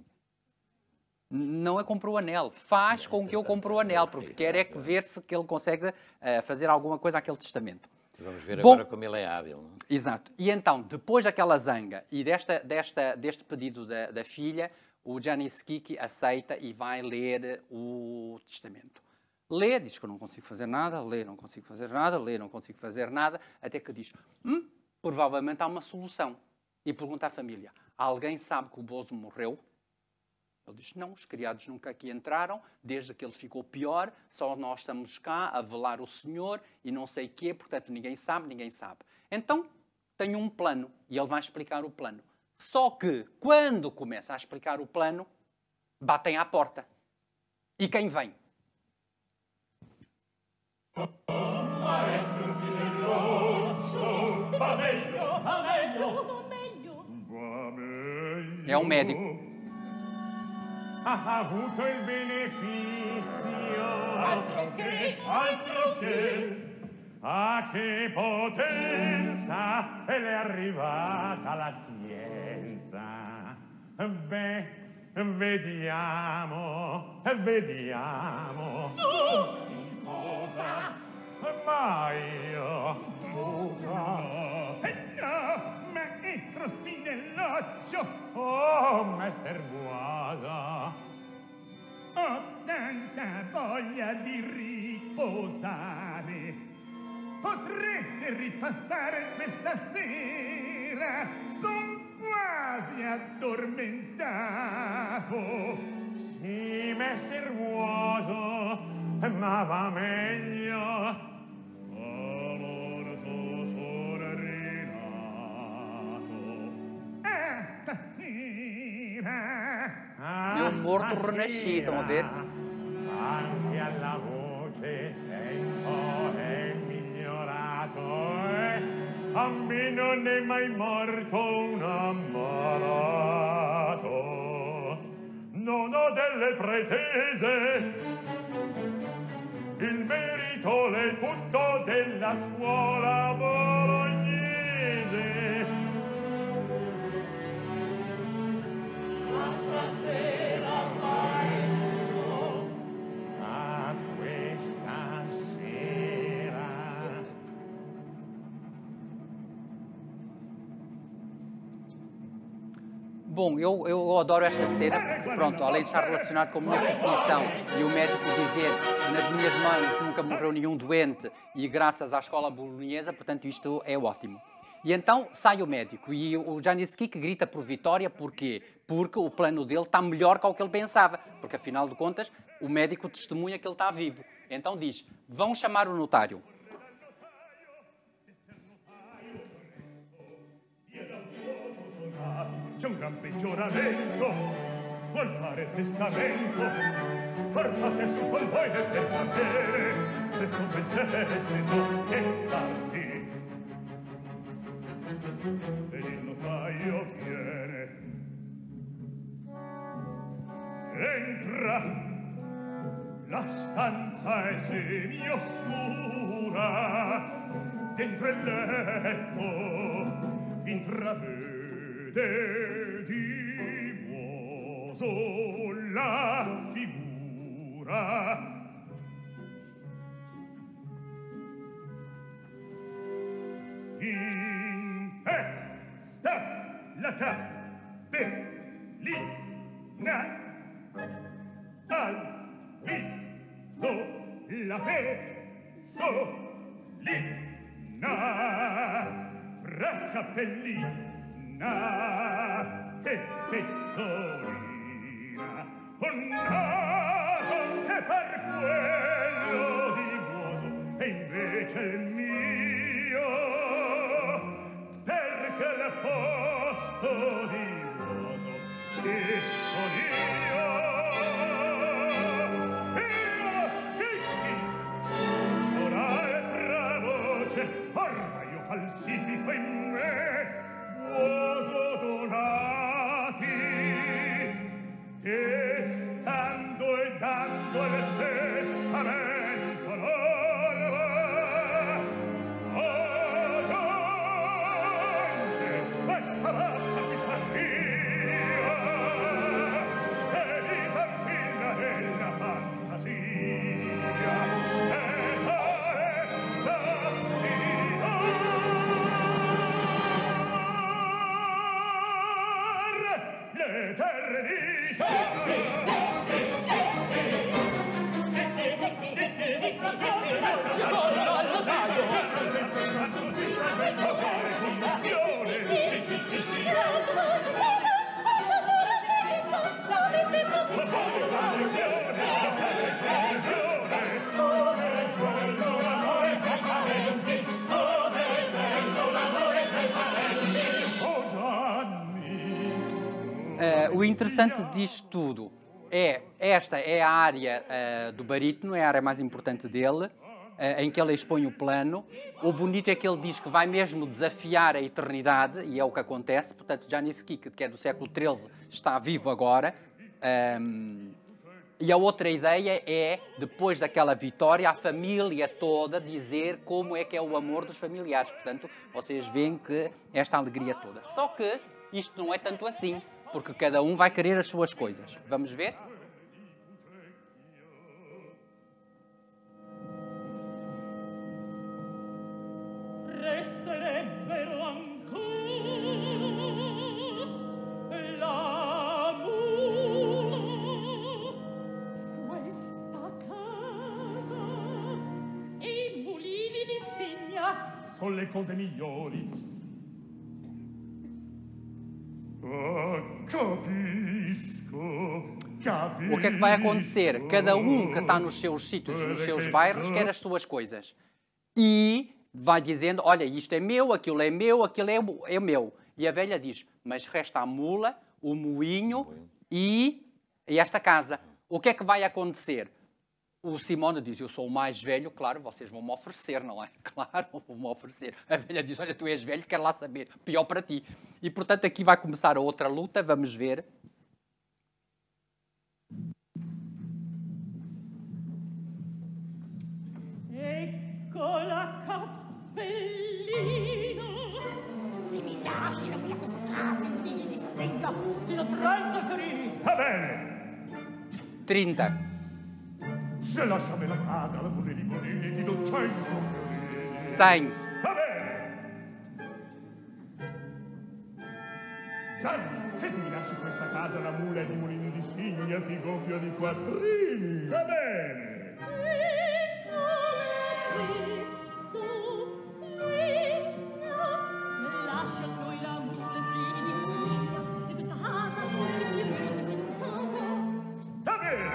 Não é comprar o anel. Faz com que eu compre o anel, porque quer é que ver se que ele consegue fazer alguma coisa àquele testamento. Vamos ver agora como ele é hábil. Não? Exato. E então, depois daquela zanga e deste pedido da filha, o Giannis Kiki aceita e vai ler o testamento. Lê, diz que eu não consigo fazer nada, lê, não consigo fazer nada, lê, não consigo fazer nada, até que diz, provavelmente há uma solução. E pergunta à família, alguém sabe que o Bozo morreu? Ele diz, não, os criados nunca aqui entraram, desde que ele ficou pior, só nós estamos cá a velar o senhor e não sei o quê, portanto ninguém sabe. Então, tenho um plano e ele vai explicar o plano. Só que, quando começa a explicar o plano, batem à porta. E quem vem? Maestro Spinelloccio, va meglio, Va meglio. va meglio. É um médico. Ha avuto il beneficio. Altro che. A che potenza le è arrivata la scienza. Beh, vediamo. Cosa? Ma io... Cosa? No, maestro Spinelloccio! Oh, messer Guasa! Ho tanta voglia di riposare. Potrete ripassare questa sera? Son quasi addormentato. Sì, messer Guaso, ma va meglio. É um morto renascido, estão a ver? Anche alla voce sento è migliorato. A me non è mai morto un ammalato. Non ho delle pretese. Il merito è tutto della scuola bolognese. Ma stasera, maestro. A questa sera. Bom, eu adoro esta cena, porque, pronto, além de estar relacionado com a minha profissão e o médico dizer que nas minhas mãos nunca morreu nenhum doente e graças à escola bolonhesa, portanto, isto é ótimo. E então sai o médico e o Giannis Kiki grita por vitória, porquê? Porque o plano dele está melhor que o que ele pensava, porque afinal de contas o médico testemunha que ele está vivo. Então diz, vão chamar o notário. C'è un gran peggioramento, vuol fare testamento, portate su con voi del capere, per compensare se no è tardi. Ed il notaio viene, entra, la stanza è semi-oscura, dentro il letto intravede di muoso la figura. In testa la cappellina, al viso la pezzolina, fra cappellina e pezzolina, un naso che per quello di muoso è invece il mio, perché il posto di muoso ci sono io. E lo schicchi, ora altra voce, orma io falsifico in me, muoso donati, testando e dando il testamento loro. Oh, gente, questa volta bizzarria e bizantina della fantasia e tale da sfidar O interessante disto tudo é, esta é a área do barítono, é a área mais importante dele, em que ele expõe o plano. O bonito é que ele diz que vai mesmo desafiar a eternidade, e é o que acontece. Portanto, Janízky, que é do século XIII, está vivo agora. E a outra ideia é, depois daquela vitória, a família toda dizer como é que é o amor dos familiares. Portanto, vocês veem que esta alegria toda. Só que isto não é tanto assim, porque cada um vai querer as suas coisas. Vamos ver? Resterebbero ancora l'amore, questa casa e i mulini di Signa. Sono le cose migliori. O que é que vai acontecer? Cada um que está nos seus sítios, nos seus bairros, quer as suas coisas. E vai dizendo, olha, isto é meu, aquilo é meu, aquilo é meu. E a velha diz, mas resta a mula, o moinho e esta casa. O que é que vai acontecer? O Simone diz, eu sou o mais velho, claro, vocês vão-me oferecer, não é? Claro, vão-me oferecer. A velha diz, olha, tu és velho, quero lá saber, pior para ti. E, portanto, aqui vai começar a outra luta, vamos ver. Ecco la cappellina. Se mi lasci da qui a questa casa in linea di segno, Ti do 30 carini. Va bene. 30. Se lasciami la casa, la bulle di bonini, ti do 100 carini. 100. Va bene. Gianni, se tu mi lasci questa casa, la mula di mulini di Signa, ti gonfio di quattrini. Va bene. Se lasci a noi la mula e mulini di Signa, di questa casa fuori di fiori disintosa. Sta bene.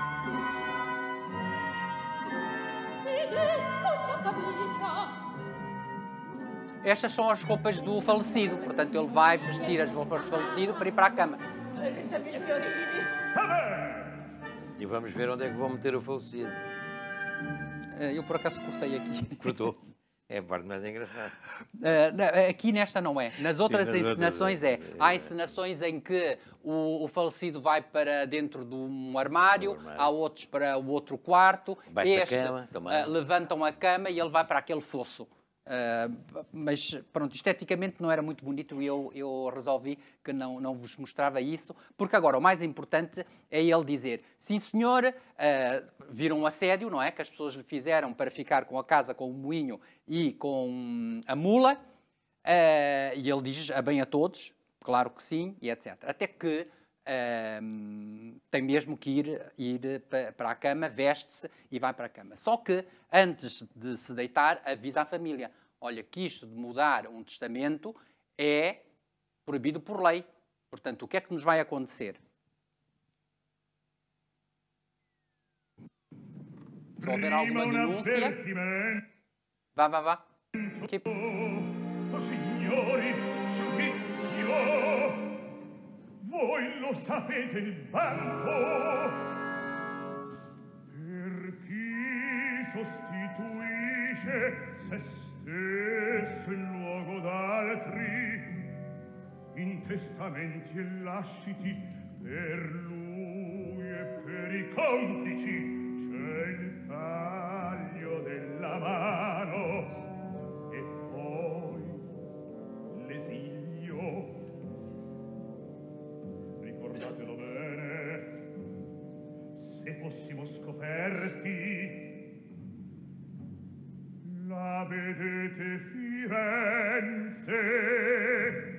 Ed ecco la camicia. Estas são as roupas do falecido, portanto ele vai vestir as roupas do falecido para ir para a cama. 30.000 fiorini. Sta bene. E vamos ver onde é que vão meter o falecido. Eu por acaso cortei aqui. Cortou. É a parte mais engraçada. Aqui nesta não é. Nas outras encenações é. Há encenações em que o falecido vai para dentro de um armário, há outros para o outro quarto. Baixo da cama, também. Levantam a cama e ele vai para aquele fosso. mas pronto, esteticamente não era muito bonito e eu resolvi que não vos mostrava isso, porque agora o mais importante é ele dizer, sim senhor, viram um assédio, não é? Que as pessoas lhe fizeram para ficar com a casa, com o moinho e com a mula, e ele diz a bem a todos, claro que sim, e etc. Até que tem mesmo que ir para a cama, veste-se e vai para a cama. Só que, antes de se deitar, avisa a família. Olha, que isto de mudar um testamento é proibido por lei. Portanto, o que é que nos vai acontecer? Se houver alguma denúncia... Vá. Oh, signori, giudizio! Voi lo sapete il banco, per chi sostituisce se stesso in luogo d'altri, in testamenti e lasciti per lui e per i complici, c'è il taglio della mano e poi l'esilio. Ricordatelo bene, se fossimo scoperti, la vedete Firenze.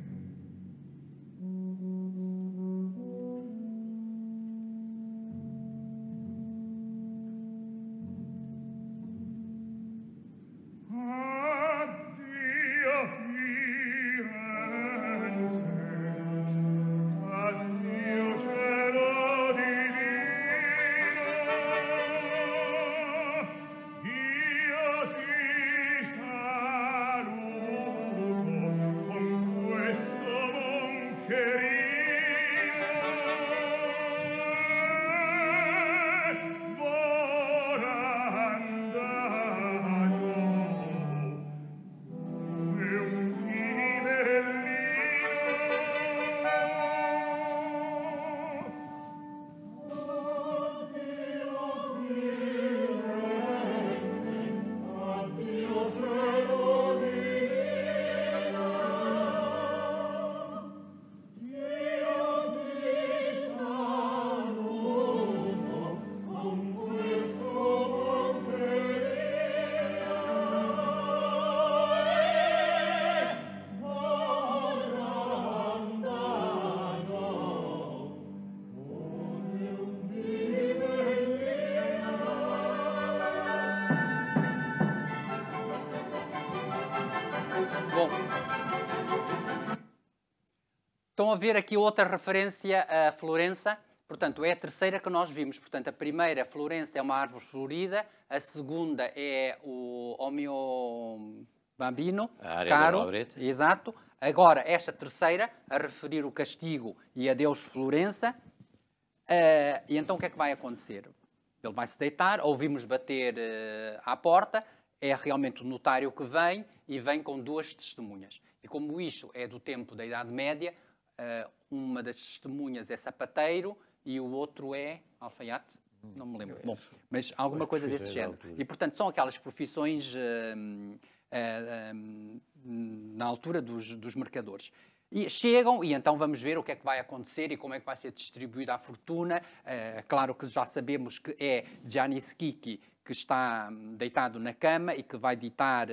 Bom, estão a ver aqui outra referência a Florença. Portanto, é a terceira que nós vimos. Portanto, a primeira, Florença, é uma árvore florida. A segunda é o Omio Bambino, a área caro. da Labreta. Exato. Agora, esta terceira, a referir o castigo e adeus Florença. E então o que é que vai acontecer? Ele vai se deitar, ouvimos bater à porta, é realmente o notário que vem e vem com duas testemunhas. E como isto é do tempo da Idade Média, uma das testemunhas é sapateiro e o outro é alfaiate? Não me lembro. Bom, mas alguma coisa desse género. E, portanto, são aquelas profissões na altura dos mercadores. E chegam, e então vamos ver o que é que vai acontecer e como é que vai ser distribuída a fortuna. Claro que já sabemos que é Gianni Schicchi que está deitado na cama e que vai ditar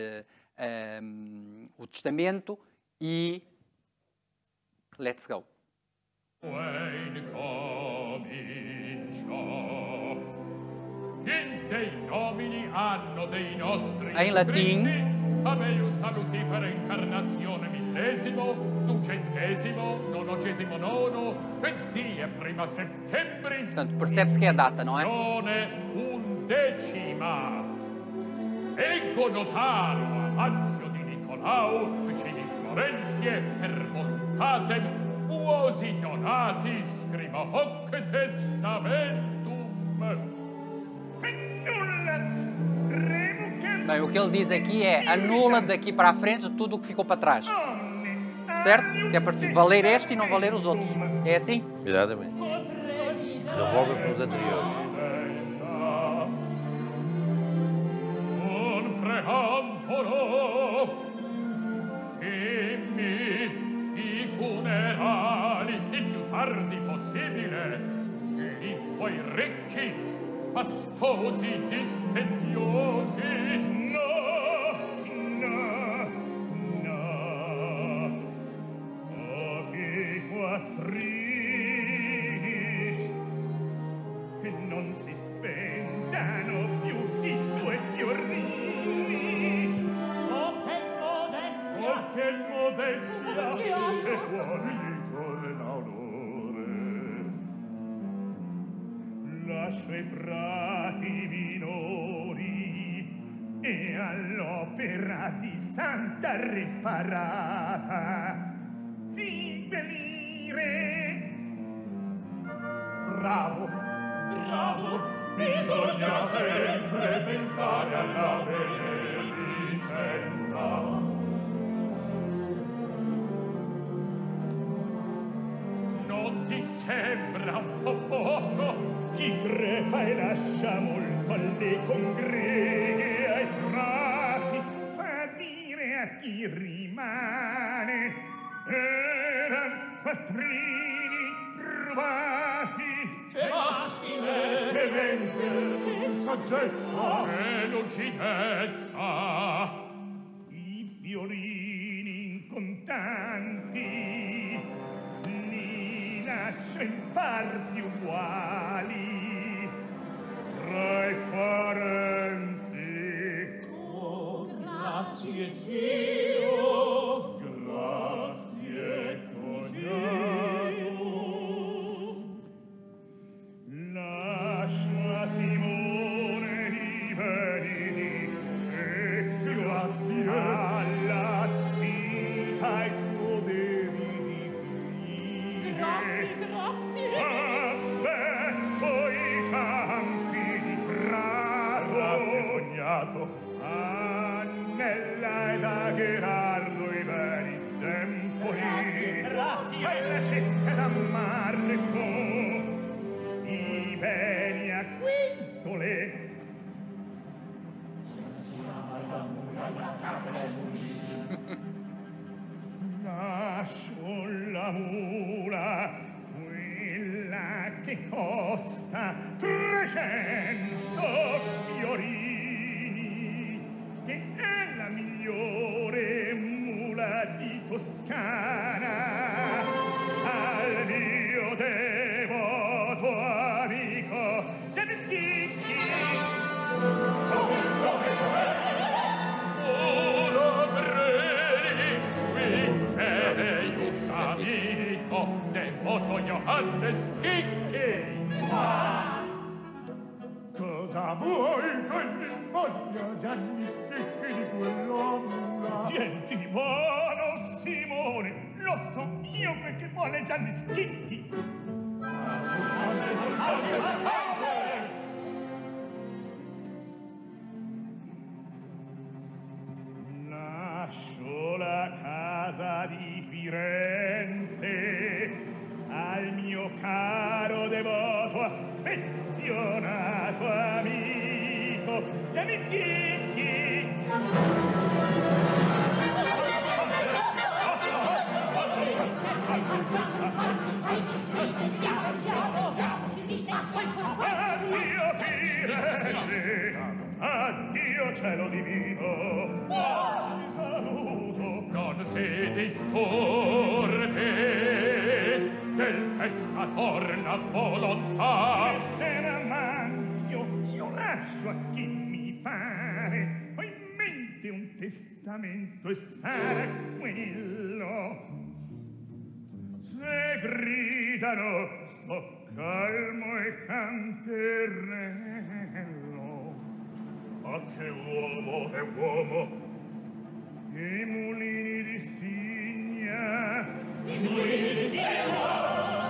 o testamento e... Let's go. Em latim. Habeus salutifera incarnazione millesimo, ducentesimo, nonagésimo nono, e die prima settembris. Portanto, percebe-se que é a data, não é? Undecima. Ego notario Amanzio di Nicolau, civis Florenzie, per voluntatem, uosi donati, scrima hoc testamentum. Bem, o que ele diz aqui é anula daqui para a frente tudo o que ficou para trás. Certo? Que é para valer este e não valer os outros. É assim? Exatamente. Revoga para os anteriores. Un preham corò. Dimmi i funerali il più tardi possibile. I tuoi ricchi, fastosi, dispendiosi. Quattrini che non si spendano più i tuoi fiorini. Oh, che modestia! Oh, che modestia! E quali gli torna onore. Lascio i prati minori e all'opera di Santa riparata di venire. Bravo, Bravo, bisogna sempre pensare alla beneficenza. Non ti sembra un po' poco? chi crepa e lascia molto alle congreghe ai frati, fa dire a chi rimane eran quattrini rubati. Che massime, che mente, che saggezza, che lucidezza. I fiorini incontanti li lascio in parti uguali fra i parenti. Oh, grazie, zio. Grazie, cognato. Lascio a Simone i beni dice grazie alla zita i poderi di fine. Grazie, grazie. Abbetto i campi di prato. Grazie, cognato. Annella e da Gherardo i beni tempori. Grazie. Fai la cesta da Marco i beni a quintole. Lascio la mula, quella che costa 300 fiorini, che è la migliore mula di Toscana. Al mio devoto amico Giannitti. Ora breri, qui è un amico, devoto Johannes Schicchi. Cosa vuoi che mi voglia Gianni Schicchi di quell'ombra? Senti buono Simone, lo so io quel che vuole Gianni Schicchi. Lascio la casa di Firenze al mio caro devoto affezionato amico Gianni Schicchi. Addio Firenze, addio cielo divino, ti saluto. Non si disturbi, del testator la volontà. Essere Manzio, io lascio a chi mi pare. Ho in mente un testamento e sarà quello. Se gridano, sto calmo e canterello. Ma che uomo è uomo! I mulini di Signa. I mulini di Signa.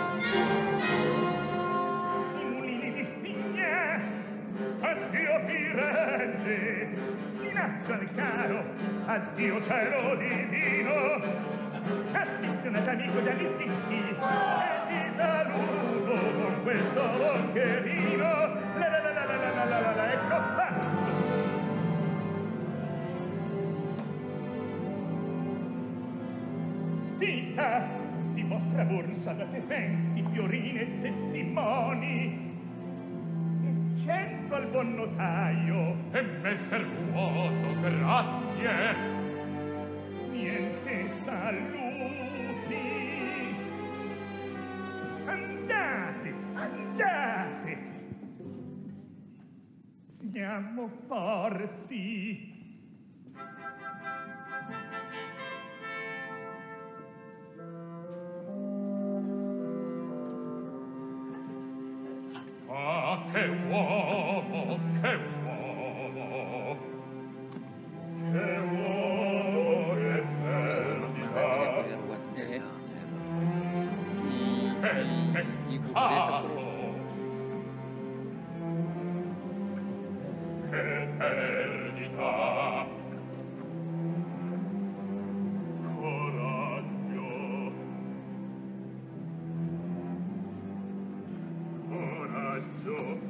I mulini di Signa. Addio Firenze. Minaccia il caro. Addio cielo divino. Affezionato amico Gianni Schicchi. E ti saluto con questo boccherino. La la la la la la la la la. Ecco fatto. vostra borsa da tepenti, fiorine e testimoni, e 100 al buon notaio. E messer Buoso, grazie. Niente saluti. Andate, andate. Siamo forti. Ah, che uomo, che uomo. Che uomo che perdita. Che perdita. Coraggio. Coraggio.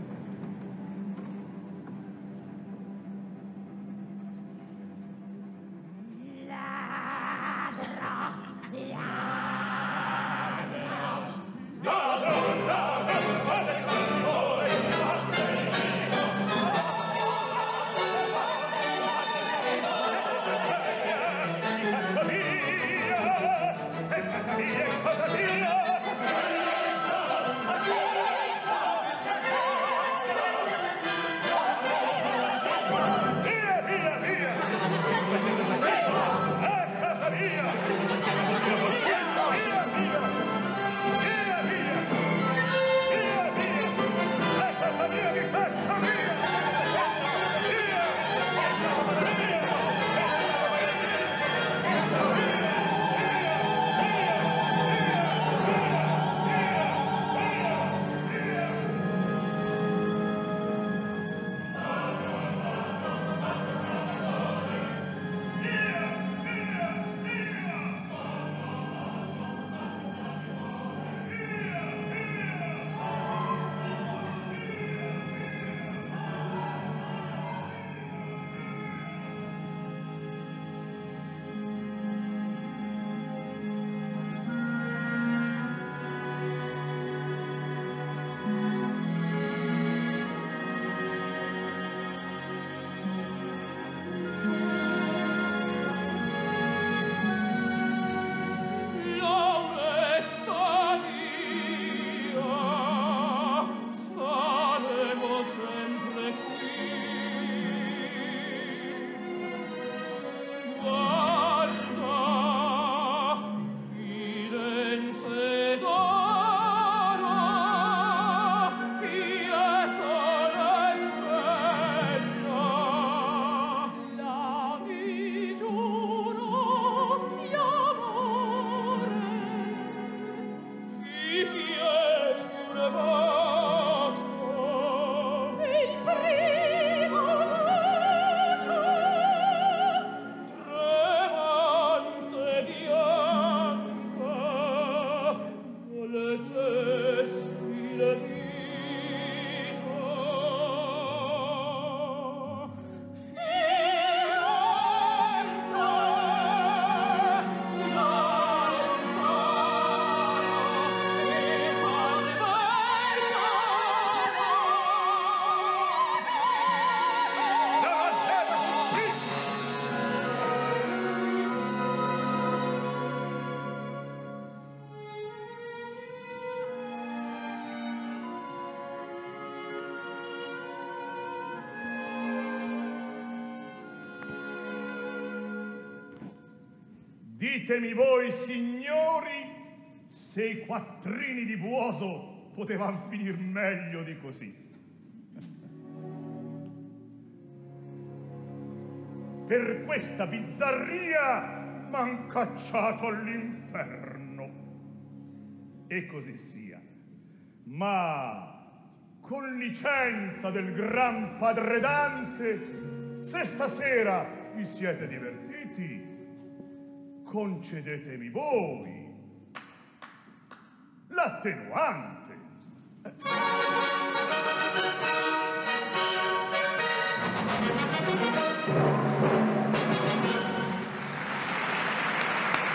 Ditemi voi, signori, se i quattrini di Buoso potevano finir meglio di così. Per questa bizzarria m'han cacciato all'inferno. E così sia. Ma, con licenza del gran padre Dante, se stasera vi siete divertiti, concedetemi voi l'attenuante.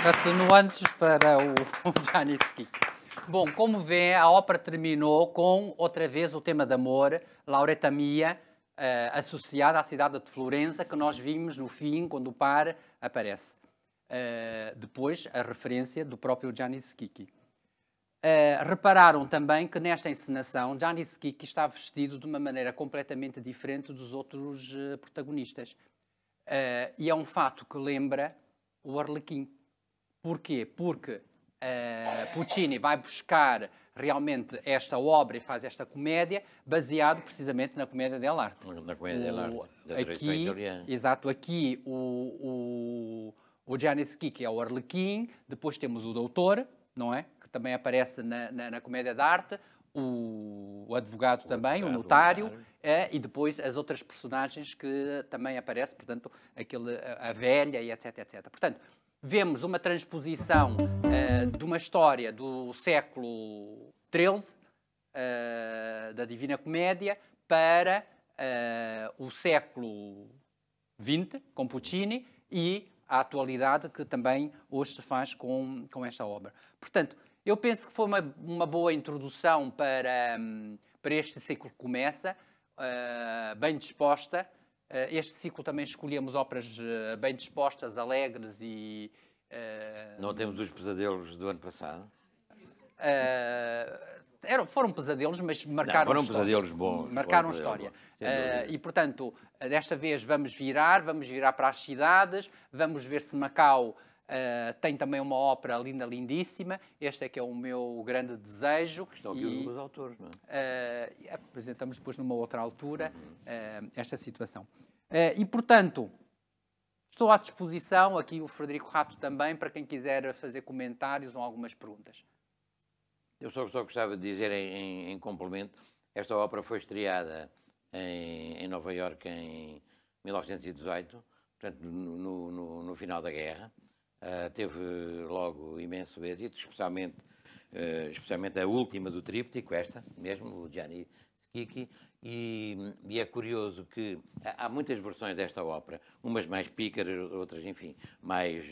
Atenuantes para o Gianni Schicchi. Bom, como vê, a ópera terminou com, outra vez, o tema de amor, Lauretta Mia, associada à cidade de Florença, que nós vimos no fim, quando o par aparece. Depois, a referência do próprio Gianni Schicchi. Repararam também que nesta encenação, Gianni Schicchi está vestido de uma maneira completamente diferente dos outros protagonistas. E é um fato que lembra o Arlequim. Porquê? Porque Puccini vai buscar realmente esta obra e faz esta comédia baseado precisamente na comédia dell'arte. Na comédia dell'arte, da tradição aqui, italiana. exato, aqui o Gianni Schicchi é o Arlequim, depois temos o Doutor, não é? Que também aparece na comédia d'arte, o advogado também, o notário, e depois as outras personagens que também aparecem, portanto, a velha e etc, etc. Portanto, vemos uma transposição de uma história do século XIII, da Divina Comédia, para o século XX, com Puccini, e a atualidade que também hoje se faz com esta obra. Portanto, eu penso que foi uma boa introdução para este ciclo que começa, bem disposta. Este ciclo também escolhemos óperas bem dispostas, alegres e... Não temos os pesadelos do ano passado? Foram pesadelos, mas marcaram foram história. Pesadelos bons. Marcaram história. E, portanto, desta vez vamos virar para as cidades, vamos ver se Macau tem também uma ópera linda, lindíssima. Este é que é o meu grande desejo. Estão aqui os meus autores, não é? Apresentamos depois numa outra altura esta situação. E, portanto, estou à disposição, aqui o Frederico Rato também, para quem quiser fazer comentários ou algumas perguntas. Eu só gostava de dizer em complemento, esta ópera foi estreada em Nova Iorque em 1918, portanto, no final da guerra. Teve logo imenso êxito, especialmente a última do tríptico, esta mesmo, o Gianni Schicchi, e é curioso que há muitas versões desta ópera, umas mais pícaras, outras, enfim, mais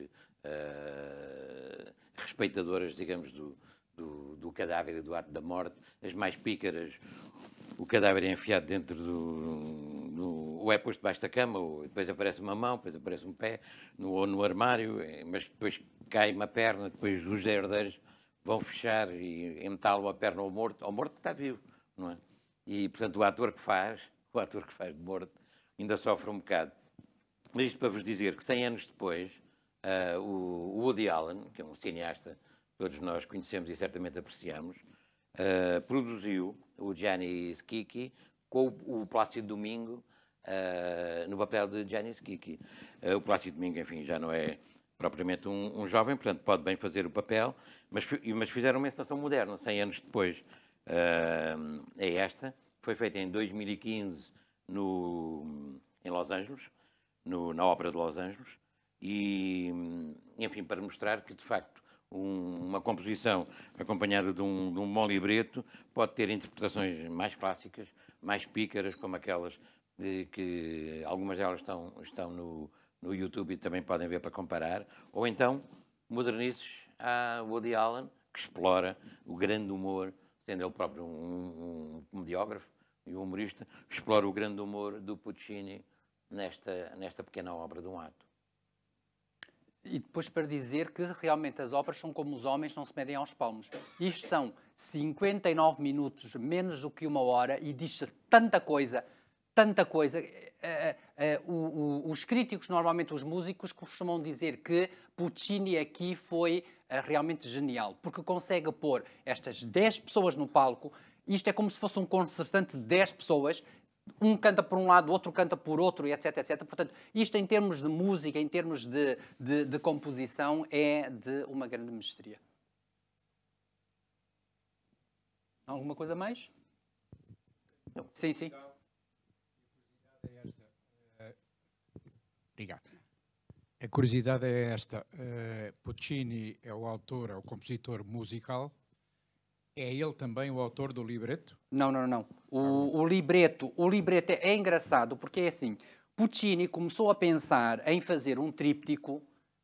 respeitadoras, digamos, do cadáver e do ato da morte. As mais pícaras, o cadáver é enfiado dentro ou é posto debaixo da cama, ou depois aparece uma mão, depois aparece um pé, ou no armário, mas depois cai uma perna, depois os herdeiros vão fechar e entalham a perna ao morto que está vivo, não é? E, portanto, o ator que faz de morto ainda sofre um bocado. Mas isto para vos dizer que 100 anos depois, o Woody Allen, que é um cineasta que todos nós conhecemos e certamente apreciamos, produziu o Gianni Schicchi com o Plácido Domingo no papel de Gianni Schicchi. O Plácido Domingo, enfim, já não é propriamente um jovem, portanto pode bem fazer o papel, mas fizeram uma encenação moderna, 100 anos depois. É esta, foi feita em 2015 em Los Angeles, na Ópera de Los Angeles, e, enfim, para mostrar que, de facto, uma composição acompanhada de um bom libreto pode ter interpretações mais clássicas, mais pícaras, como aquelas que algumas delas estão no YouTube e também podem ver para comparar, ou então modernices a Woody Allen, que explora o grande humor, sendo ele próprio um comediógrafo e um humorista, explora o grande humor do Puccini nesta pequena obra de um ato. E depois para dizer que realmente as óperas são como os homens, não se medem aos palmos. Isto são 59 minutos, menos do que uma hora, e diz-se tanta coisa. Os críticos, normalmente os músicos, costumam dizer que Puccini aqui foi realmente genial, porque consegue pôr estas 10 pessoas no palco. Isto é como se fosse um concertante de 10 pessoas, um canta por um lado, outro canta por outro, e etc, etc. Portanto, isto em termos de música, em termos de composição, é de uma grande mestria. Alguma coisa mais? Não. Sim, sim. Obrigado. A curiosidade é esta. Puccini é o autor, é o compositor musical. É ele também o autor do libreto? Não. O libreto é engraçado porque é assim. Puccini começou a pensar em fazer um tríptico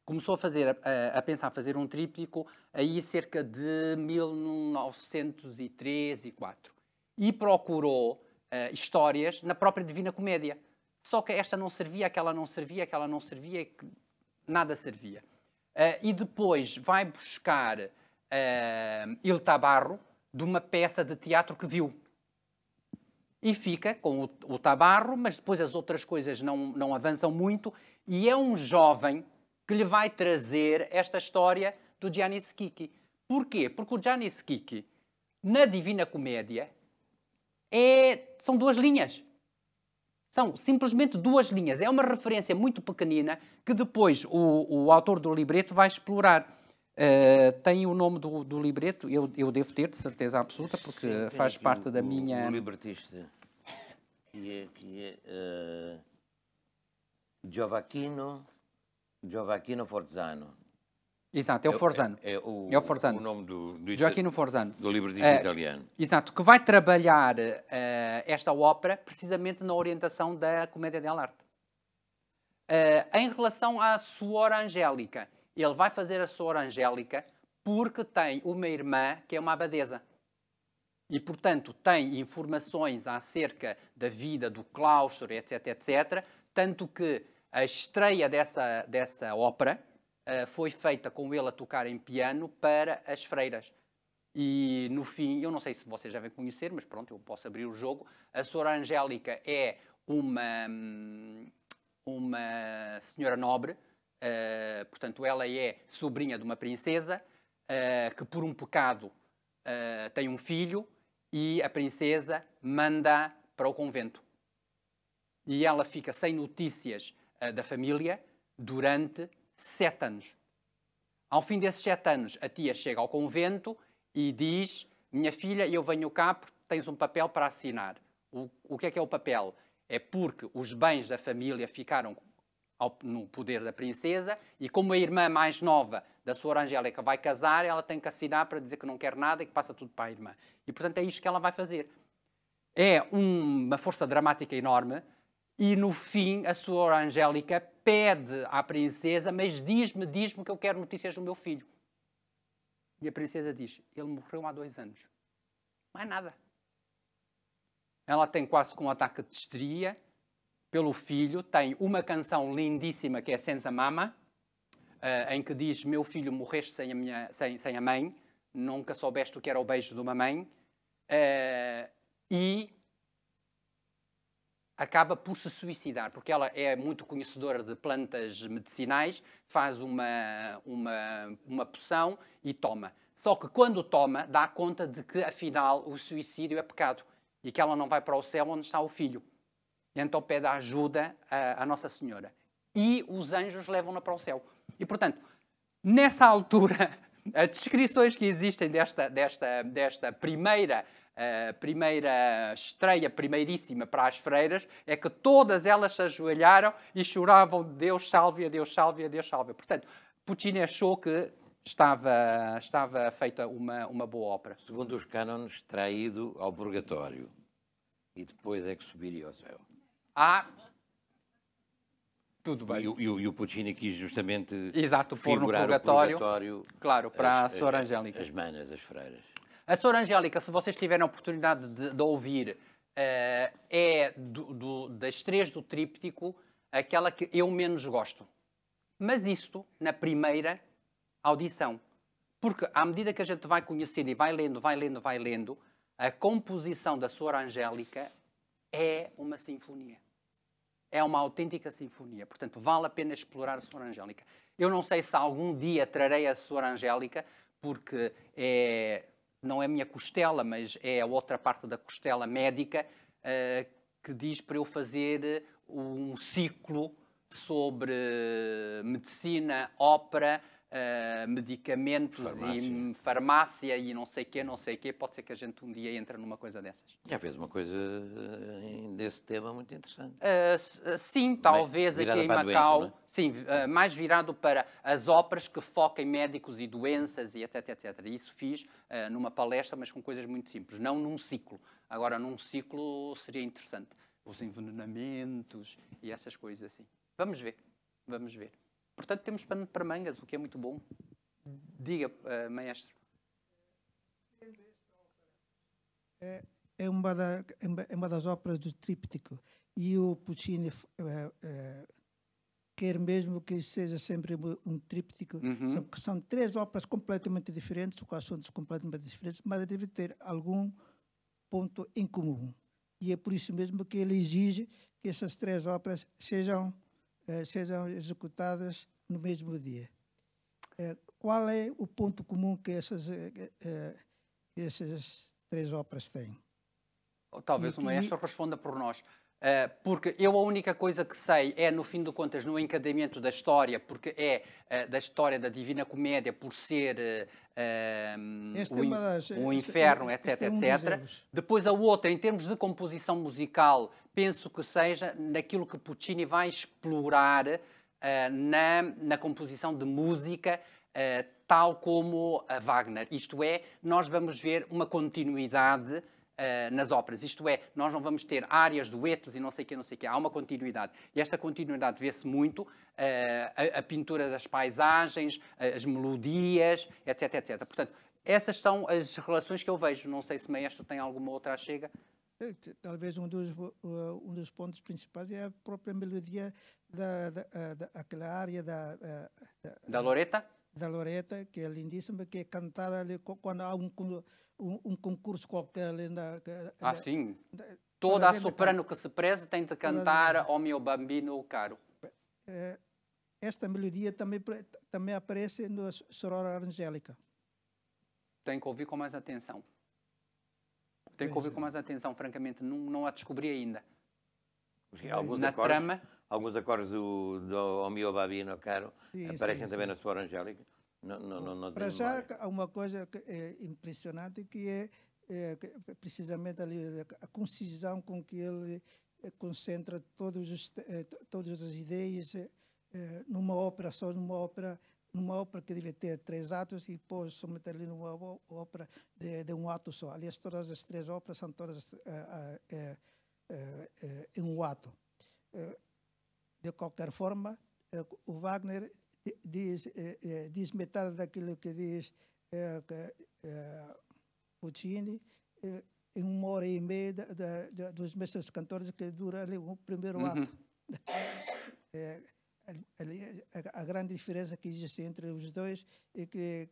começou a pensar fazer um tríptico aí cerca de 1903 e 4. E procurou histórias na própria Divina Comédia. Só que esta não servia, aquela não servia, aquela não servia, nada servia. E depois vai buscar Il Tabarro de uma peça de teatro que viu. E fica com o Tabarro, mas depois as outras coisas não avançam muito, e é um jovem que lhe vai trazer esta história do Gianni Schicchi. Porquê? Porque o Gianni Schicchi, na Divina Comédia, são 2 linhas. São simplesmente 2 linhas. É uma referência muito pequenina que depois o autor do libreto vai explorar. Tem o nome do libreto, eu devo ter, de certeza absoluta, porque sim, faz parte da minha... O libretista, que é Giovacchino Forzano. Exato, é o Forzano. É o Forzano. O nome do Gioacchino Forzano. Do libretista italiano. Exato, que vai trabalhar esta ópera precisamente na orientação da Comédia dell'arte. Em relação à Suor Angélica, ele vai fazer a Suor Angélica porque tem uma irmã que é uma abadesa. E, portanto, tem informações acerca da vida do claustro, etc, etc. Tanto que a estreia dessa ópera foi feita com ele a tocar em piano para as freiras. E, no fim, eu não sei se vocês devem conhecer, mas pronto, eu posso abrir o jogo. A Suor Angélica é uma senhora nobre. Portanto, ela é sobrinha de uma princesa que, por um pecado, tem um filho e a princesa manda para o convento. E ela fica sem notícias da família durante 7 anos. Ao fim desses 7 anos, a tia chega ao convento e diz: minha filha, eu venho cá porque tens um papel para assinar. O que é o papel? É porque os bens da família ficaram no poder da princesa e como a irmã mais nova da Suor Angélica vai casar, ela tem que assinar para dizer que não quer nada e que passa tudo para a irmã. E, portanto, é isto que ela vai fazer. É uma força dramática enorme e, no fim, a Suor Angélica pede à princesa: mas diz-me que eu quero notícias do meu filho. E a princesa diz: ele morreu há 2 anos. Não é nada. Ela tem quase um ataque de histeria pelo filho, tem uma canção lindíssima que é Senza Mama, em que diz: meu filho, morreste sem a mãe, nunca soubeste o que era o beijo de uma mãe, e acaba por se suicidar, porque ela é muito conhecedora de plantas medicinais, faz uma poção e toma. Só que quando toma, dá conta de que, afinal, o suicídio é pecado e que ela não vai para o céu onde está o filho. E então pede ajuda à Nossa Senhora. E os anjos levam-na para o céu. E, portanto, nessa altura, as descrições que existem desta primeira estreia, primeiríssima para as freiras, é que todas elas se ajoelharam e choravam: Deus salve-a, Deus salve-a, Deus salve-a. Portanto, Puccini achou que estava feita uma boa ópera. Segundo os cânones, terá ido ao purgatório e depois é que subiria ao céu. Tudo bem. E o Puccini quis justamente pôr no purgatório, claro, para a Suor Angélica. As manas, as freiras. A Suor Angélica, se vocês tiverem a oportunidade de ouvir, é das 3 do tríptico aquela que eu menos gosto. Mas isto na primeira audição. Porque à medida que a gente vai conhecendo e vai lendo, a composição da Suor Angélica é uma sinfonia. É uma autêntica sinfonia. Portanto, vale a pena explorar a Suor Angélica. Eu não sei se algum dia trarei a Suor Angélica, porque não é a minha costela, mas é a outra parte da costela médica, que diz para eu fazer um ciclo sobre medicina, ópera, medicamentos e farmácia e não sei o quê. Pode ser que a gente um dia entre numa coisa dessas. Já fez uma coisa desse tema muito interessante. Sim, talvez aqui em Macau. Doença, sim, mais virado para as óperas que foquem médicos e doenças e etc, etc. Isso fiz numa palestra, mas com coisas muito simples, não num ciclo. Agora, num ciclo seria interessante. Os envenenamentos e essas coisas assim. Vamos ver. Portanto, temos pano para mangas, o que é muito bom. Diga, maestro. É uma das óperas do tríptico. E o Puccini quer mesmo que seja sempre um tríptico. São 3 óperas completamente diferentes, com assuntos completamente diferentes, mas deve ter algum ponto em comum. E é por isso mesmo que ele exige que essas 3 óperas sejam executadas no mesmo dia. Qual é o ponto comum que essas 3 óperas têm? Talvez o maestro responda por nós. Porque eu a única coisa que sei é, no fim de contas, no encadeamento da história, porque é da história da Divina Comédia, por ser o inferno, etc, etc. Depois a outra, em termos de composição musical, penso que seja naquilo que Puccini vai explorar na composição de música, tal como a Wagner. Isto é, nós vamos ver uma continuidade nas óperas. Isto é, nós não vamos ter áreas, duetos e não sei o quê. Há uma continuidade. E esta continuidade vê-se muito a pintura das paisagens, as melodias, etc, etc. Portanto, essas são as relações que eu vejo. Não sei se o maestro tem alguma outra achega. Talvez um dos pontos principais é a própria melodia daquela área da Loretta? Da Loretta, que é lindíssima, que é cantada ali quando há um concurso qualquer ali sim. Toda a soprano que se preze tem de cantar "O mio bambino caro". Esta melodia também aparece no Soror Angélica. Tem que ouvir com mais atenção. Francamente, não a descobri ainda. Alguns acordes do "O mio bambino caro" aparecem também na Soror Angélica. Para já, há uma coisa que é impressionante, que é precisamente ali a concisão com que ele concentra todas as ideias numa ópera só, numa ópera que deve ter 3 atos, e depois somente ali numa ópera de um ato só. Aliás, todas as 3 óperas são todas em um ato. De qualquer forma, o Wagner diz metade daquilo que diz Puccini em 1h30 dos mestres cantores, que dura ali o primeiro ato. A grande diferença que existe entre os dois é que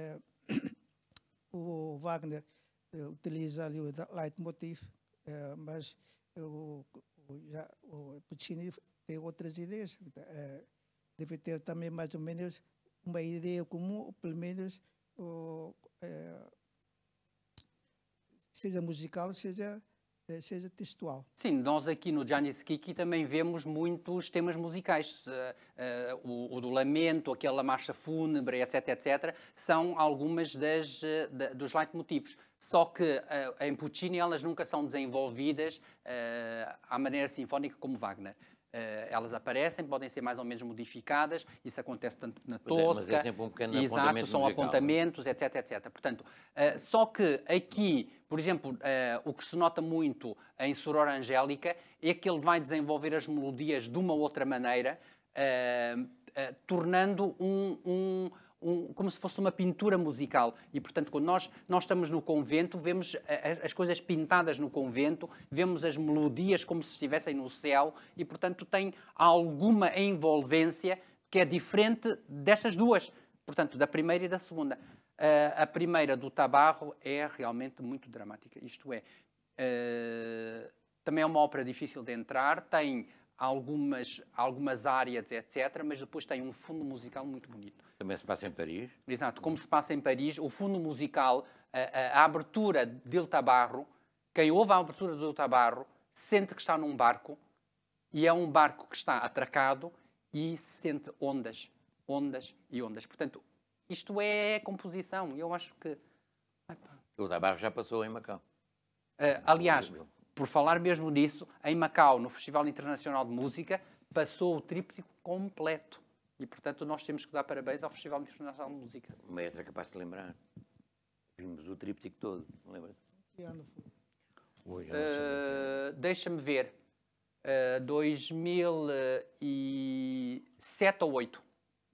o Wagner utiliza ali o leitmotiv, mas o Puccini tem outras ideias. Deve ter também mais ou menos uma ideia comum, ou pelo menos seja musical, seja textual. Sim, nós aqui no Gianni Schicchi também vemos muitos temas musicais. O do lamento, aquela marcha fúnebre, etc, etc, são algumas dos leitmotivos. Só que em Puccini elas nunca são desenvolvidas à maneira sinfónica como Wagner. Elas aparecem, podem ser mais ou menos modificadas, isso acontece tanto na Tosca, mas é sempre um pequeno exato, apontamento são musical, apontamentos, etc, etc. Portanto, só que aqui, por exemplo, o que se nota muito em Soror Angélica é que ele vai desenvolver as melodias de uma outra maneira, tornando como se fosse uma pintura musical. E, portanto, quando nós estamos no convento, vemos as coisas pintadas no convento, vemos as melodias como se estivessem no céu e, portanto, tem alguma envolvência que é diferente destas duas, portanto, da primeira e da segunda. A primeira, do Tabarro, é realmente muito dramática. Isto é, também é uma ópera difícil de entrar, tem algumas áreas, etc., mas depois tem um fundo musical muito bonito. Também se passa em Paris. Exato, como se passa em Paris, o fundo musical, a abertura de Il Tabarro, quem ouve a abertura do Il Tabarro sente que está num barco, e é um barco que está atracado e sente ondas, ondas e ondas. Portanto, isto é composição, eu acho que... O Tabarro já passou em Macau. Aliás, por falar mesmo disso, em Macau, no Festival Internacional de Música, passou o tríptico completo. E, portanto, nós temos que dar parabéns ao Festival Internacional de Música. O maestro é capaz de se lembrar. Vimos o tríptico todo, não lembra? Que ano foi? Deixa-me ver. 2007 ou 2008.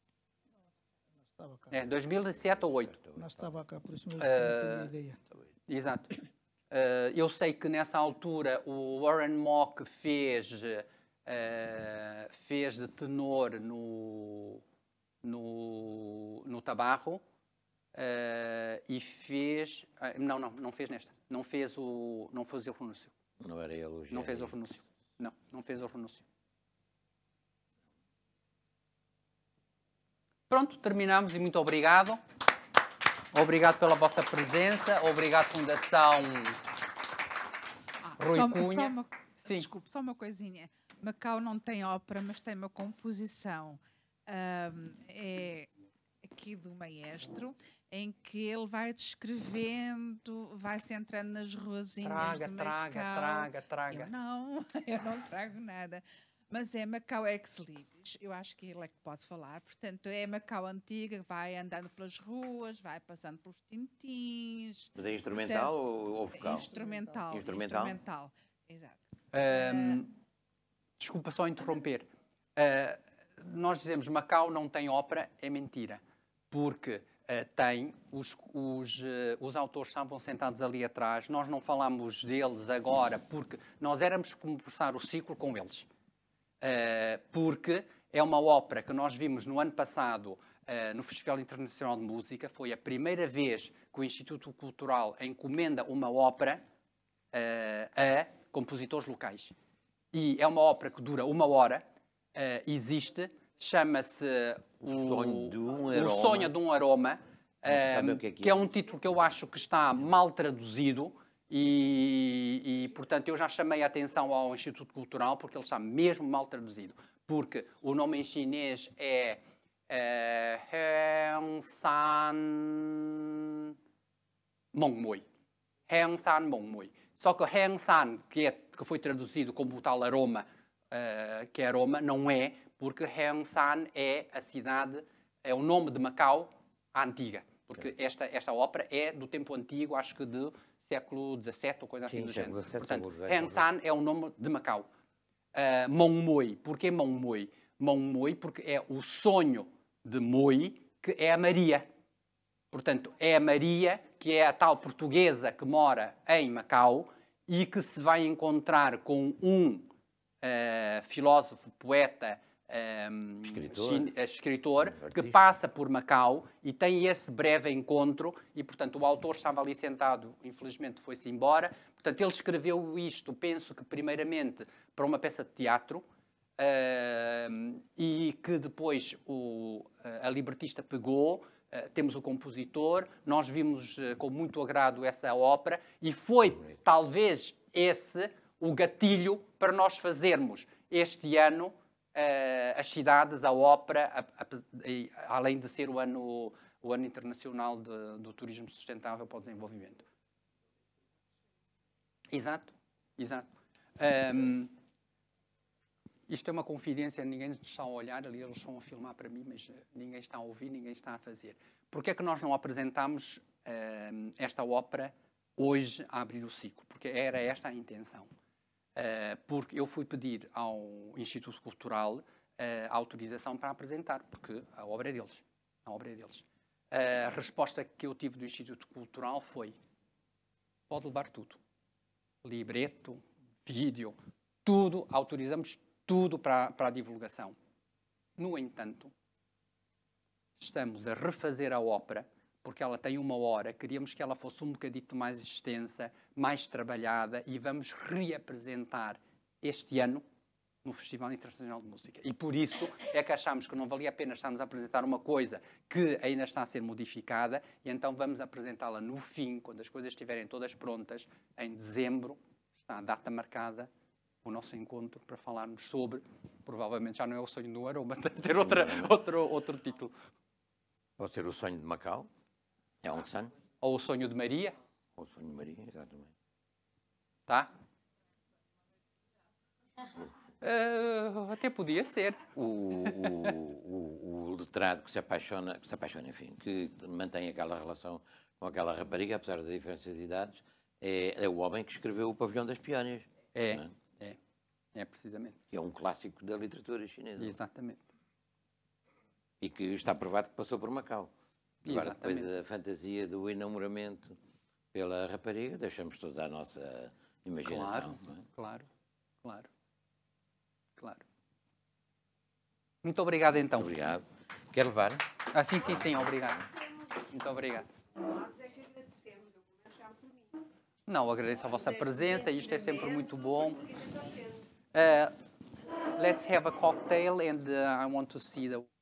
estava cá. 2007 ou 2008. Não estava cá, por isso mesmo não tinha ideia. Exato. Eu sei que nessa altura o Warren Mock fez de tenor no Tabarro e fez... não fez nesta. Não fez o renúncio. Não era ele o Não fez o renúncio. Não fez o renúncio. Pronto, terminamos e muito obrigado. Obrigado pela vossa presença. Obrigado, Fundação Rui Cunha. Desculpe, só uma coisinha. Macau não tem ópera, mas tem uma composição é aqui do maestro, em que ele vai descrevendo, vai-se entrando nas ruazinhas de Macau. Traga. Eu não trago nada. Mas é Macau ex libris, eu acho que ele é que pode falar. Portanto, é Macau antiga, vai andando pelas ruas, vai passando pelos tintins. Mas é instrumental ou vocal? Instrumental. Exato. Desculpa só interromper. Nós dizemos Macau não tem ópera, é mentira. Porque tem, os autores estavam sentados ali atrás, nós não falamos deles agora porque nós éramos começar o ciclo com eles. Porque é uma ópera que nós vimos no ano passado no Festival Internacional de Música. Foi a primeira vez que o Instituto Cultural encomenda uma ópera a compositores locais. E é uma ópera que dura 1 hora, existe, chama-se O Sonho de um Aroma, que é um título que eu acho que está mal traduzido. E, portanto, eu já chamei a atenção ao Instituto Cultural porque ele está mesmo mal traduzido. Porque o nome em chinês é Heng San Mongmui. Heng San Mongmui. Só que Heng San, que foi traduzido como o tal aroma, que é aroma, não é, porque Heng San é a cidade, é o nome de Macau, a antiga. Porque esta ópera é do tempo antigo, acho que de século XVII ou coisa assim do género. Portanto, Heng San é o nome de Macau. Mongmui. Porquê Mongmui? Mongmui porque é o sonho de Mui, que é a Maria. Portanto, é a Maria, que é a tal portuguesa que mora em Macau e que se vai encontrar com um filósofo, poeta, escritor que passa por Macau e tem esse breve encontro e, portanto, o autor estava ali sentado, infelizmente foi-se embora. Portanto, ele escreveu isto, penso que primeiramente para uma peça de teatro e que depois a libretista pegou. Temos o compositor, nós vimos com muito agrado essa ópera e foi talvez esse o gatilho para nós fazermos este ano as cidades, a ópera, além de ser o ano internacional do turismo sustentável para o desenvolvimento. Exato. Isto é uma confidência, ninguém está a olhar ali, eles estão a filmar para mim, mas ninguém está a ouvir, ninguém está a fazer. Porquê é que nós não apresentamos esta ópera hoje a abrir o ciclo? Porque era esta a intenção. Porque eu fui pedir ao Instituto Cultural a autorização para apresentar, porque a obra é deles. A resposta que eu tive do Instituto Cultural foi: pode levar tudo. Libreto, vídeo, tudo, autorizamos tudo para a divulgação. No entanto, estamos a refazer a ópera, porque ela tem 1 hora, queríamos que ela fosse um bocadito mais extensa, mais trabalhada, e vamos reapresentar este ano no Festival Internacional de Música. E por isso é que achámos que não valia a pena estarmos a apresentar uma coisa que ainda está a ser modificada, e então vamos apresentá-la no fim, quando as coisas estiverem todas prontas, em dezembro, está a data marcada, o nosso encontro para falarmos sobre, provavelmente já não é o Sonho do Aroma, deve ter outro título. Pode ser o Sonho de Macau. É um San. Ou o Sonho de Maria. Ou o Sonho de Maria, exatamente. Tá? Até podia ser. O letrado que se apaixona, enfim, que mantém aquela relação com aquela rapariga, apesar da diferença de idades, é o homem que escreveu O Pavilhão das Peónias. É precisamente. É um clássico da literatura chinesa. Exatamente. E que está provado que passou por Macau. Agora, Exatamente. depois a fantasia do enamoramento pela rapariga, deixamos todos à nossa imaginação. Claro, não é? claro, claro, claro. Muito obrigado, então. Obrigado. Quer levar? Ah, sim, sim, sim, obrigado. Muito obrigado. Nós é que agradecemos, eu vou deixar por mim. Não, agradeço a vossa presença, isto é sempre muito bom. Porque a gente aprende. Let's have a cocktail and I want to see the...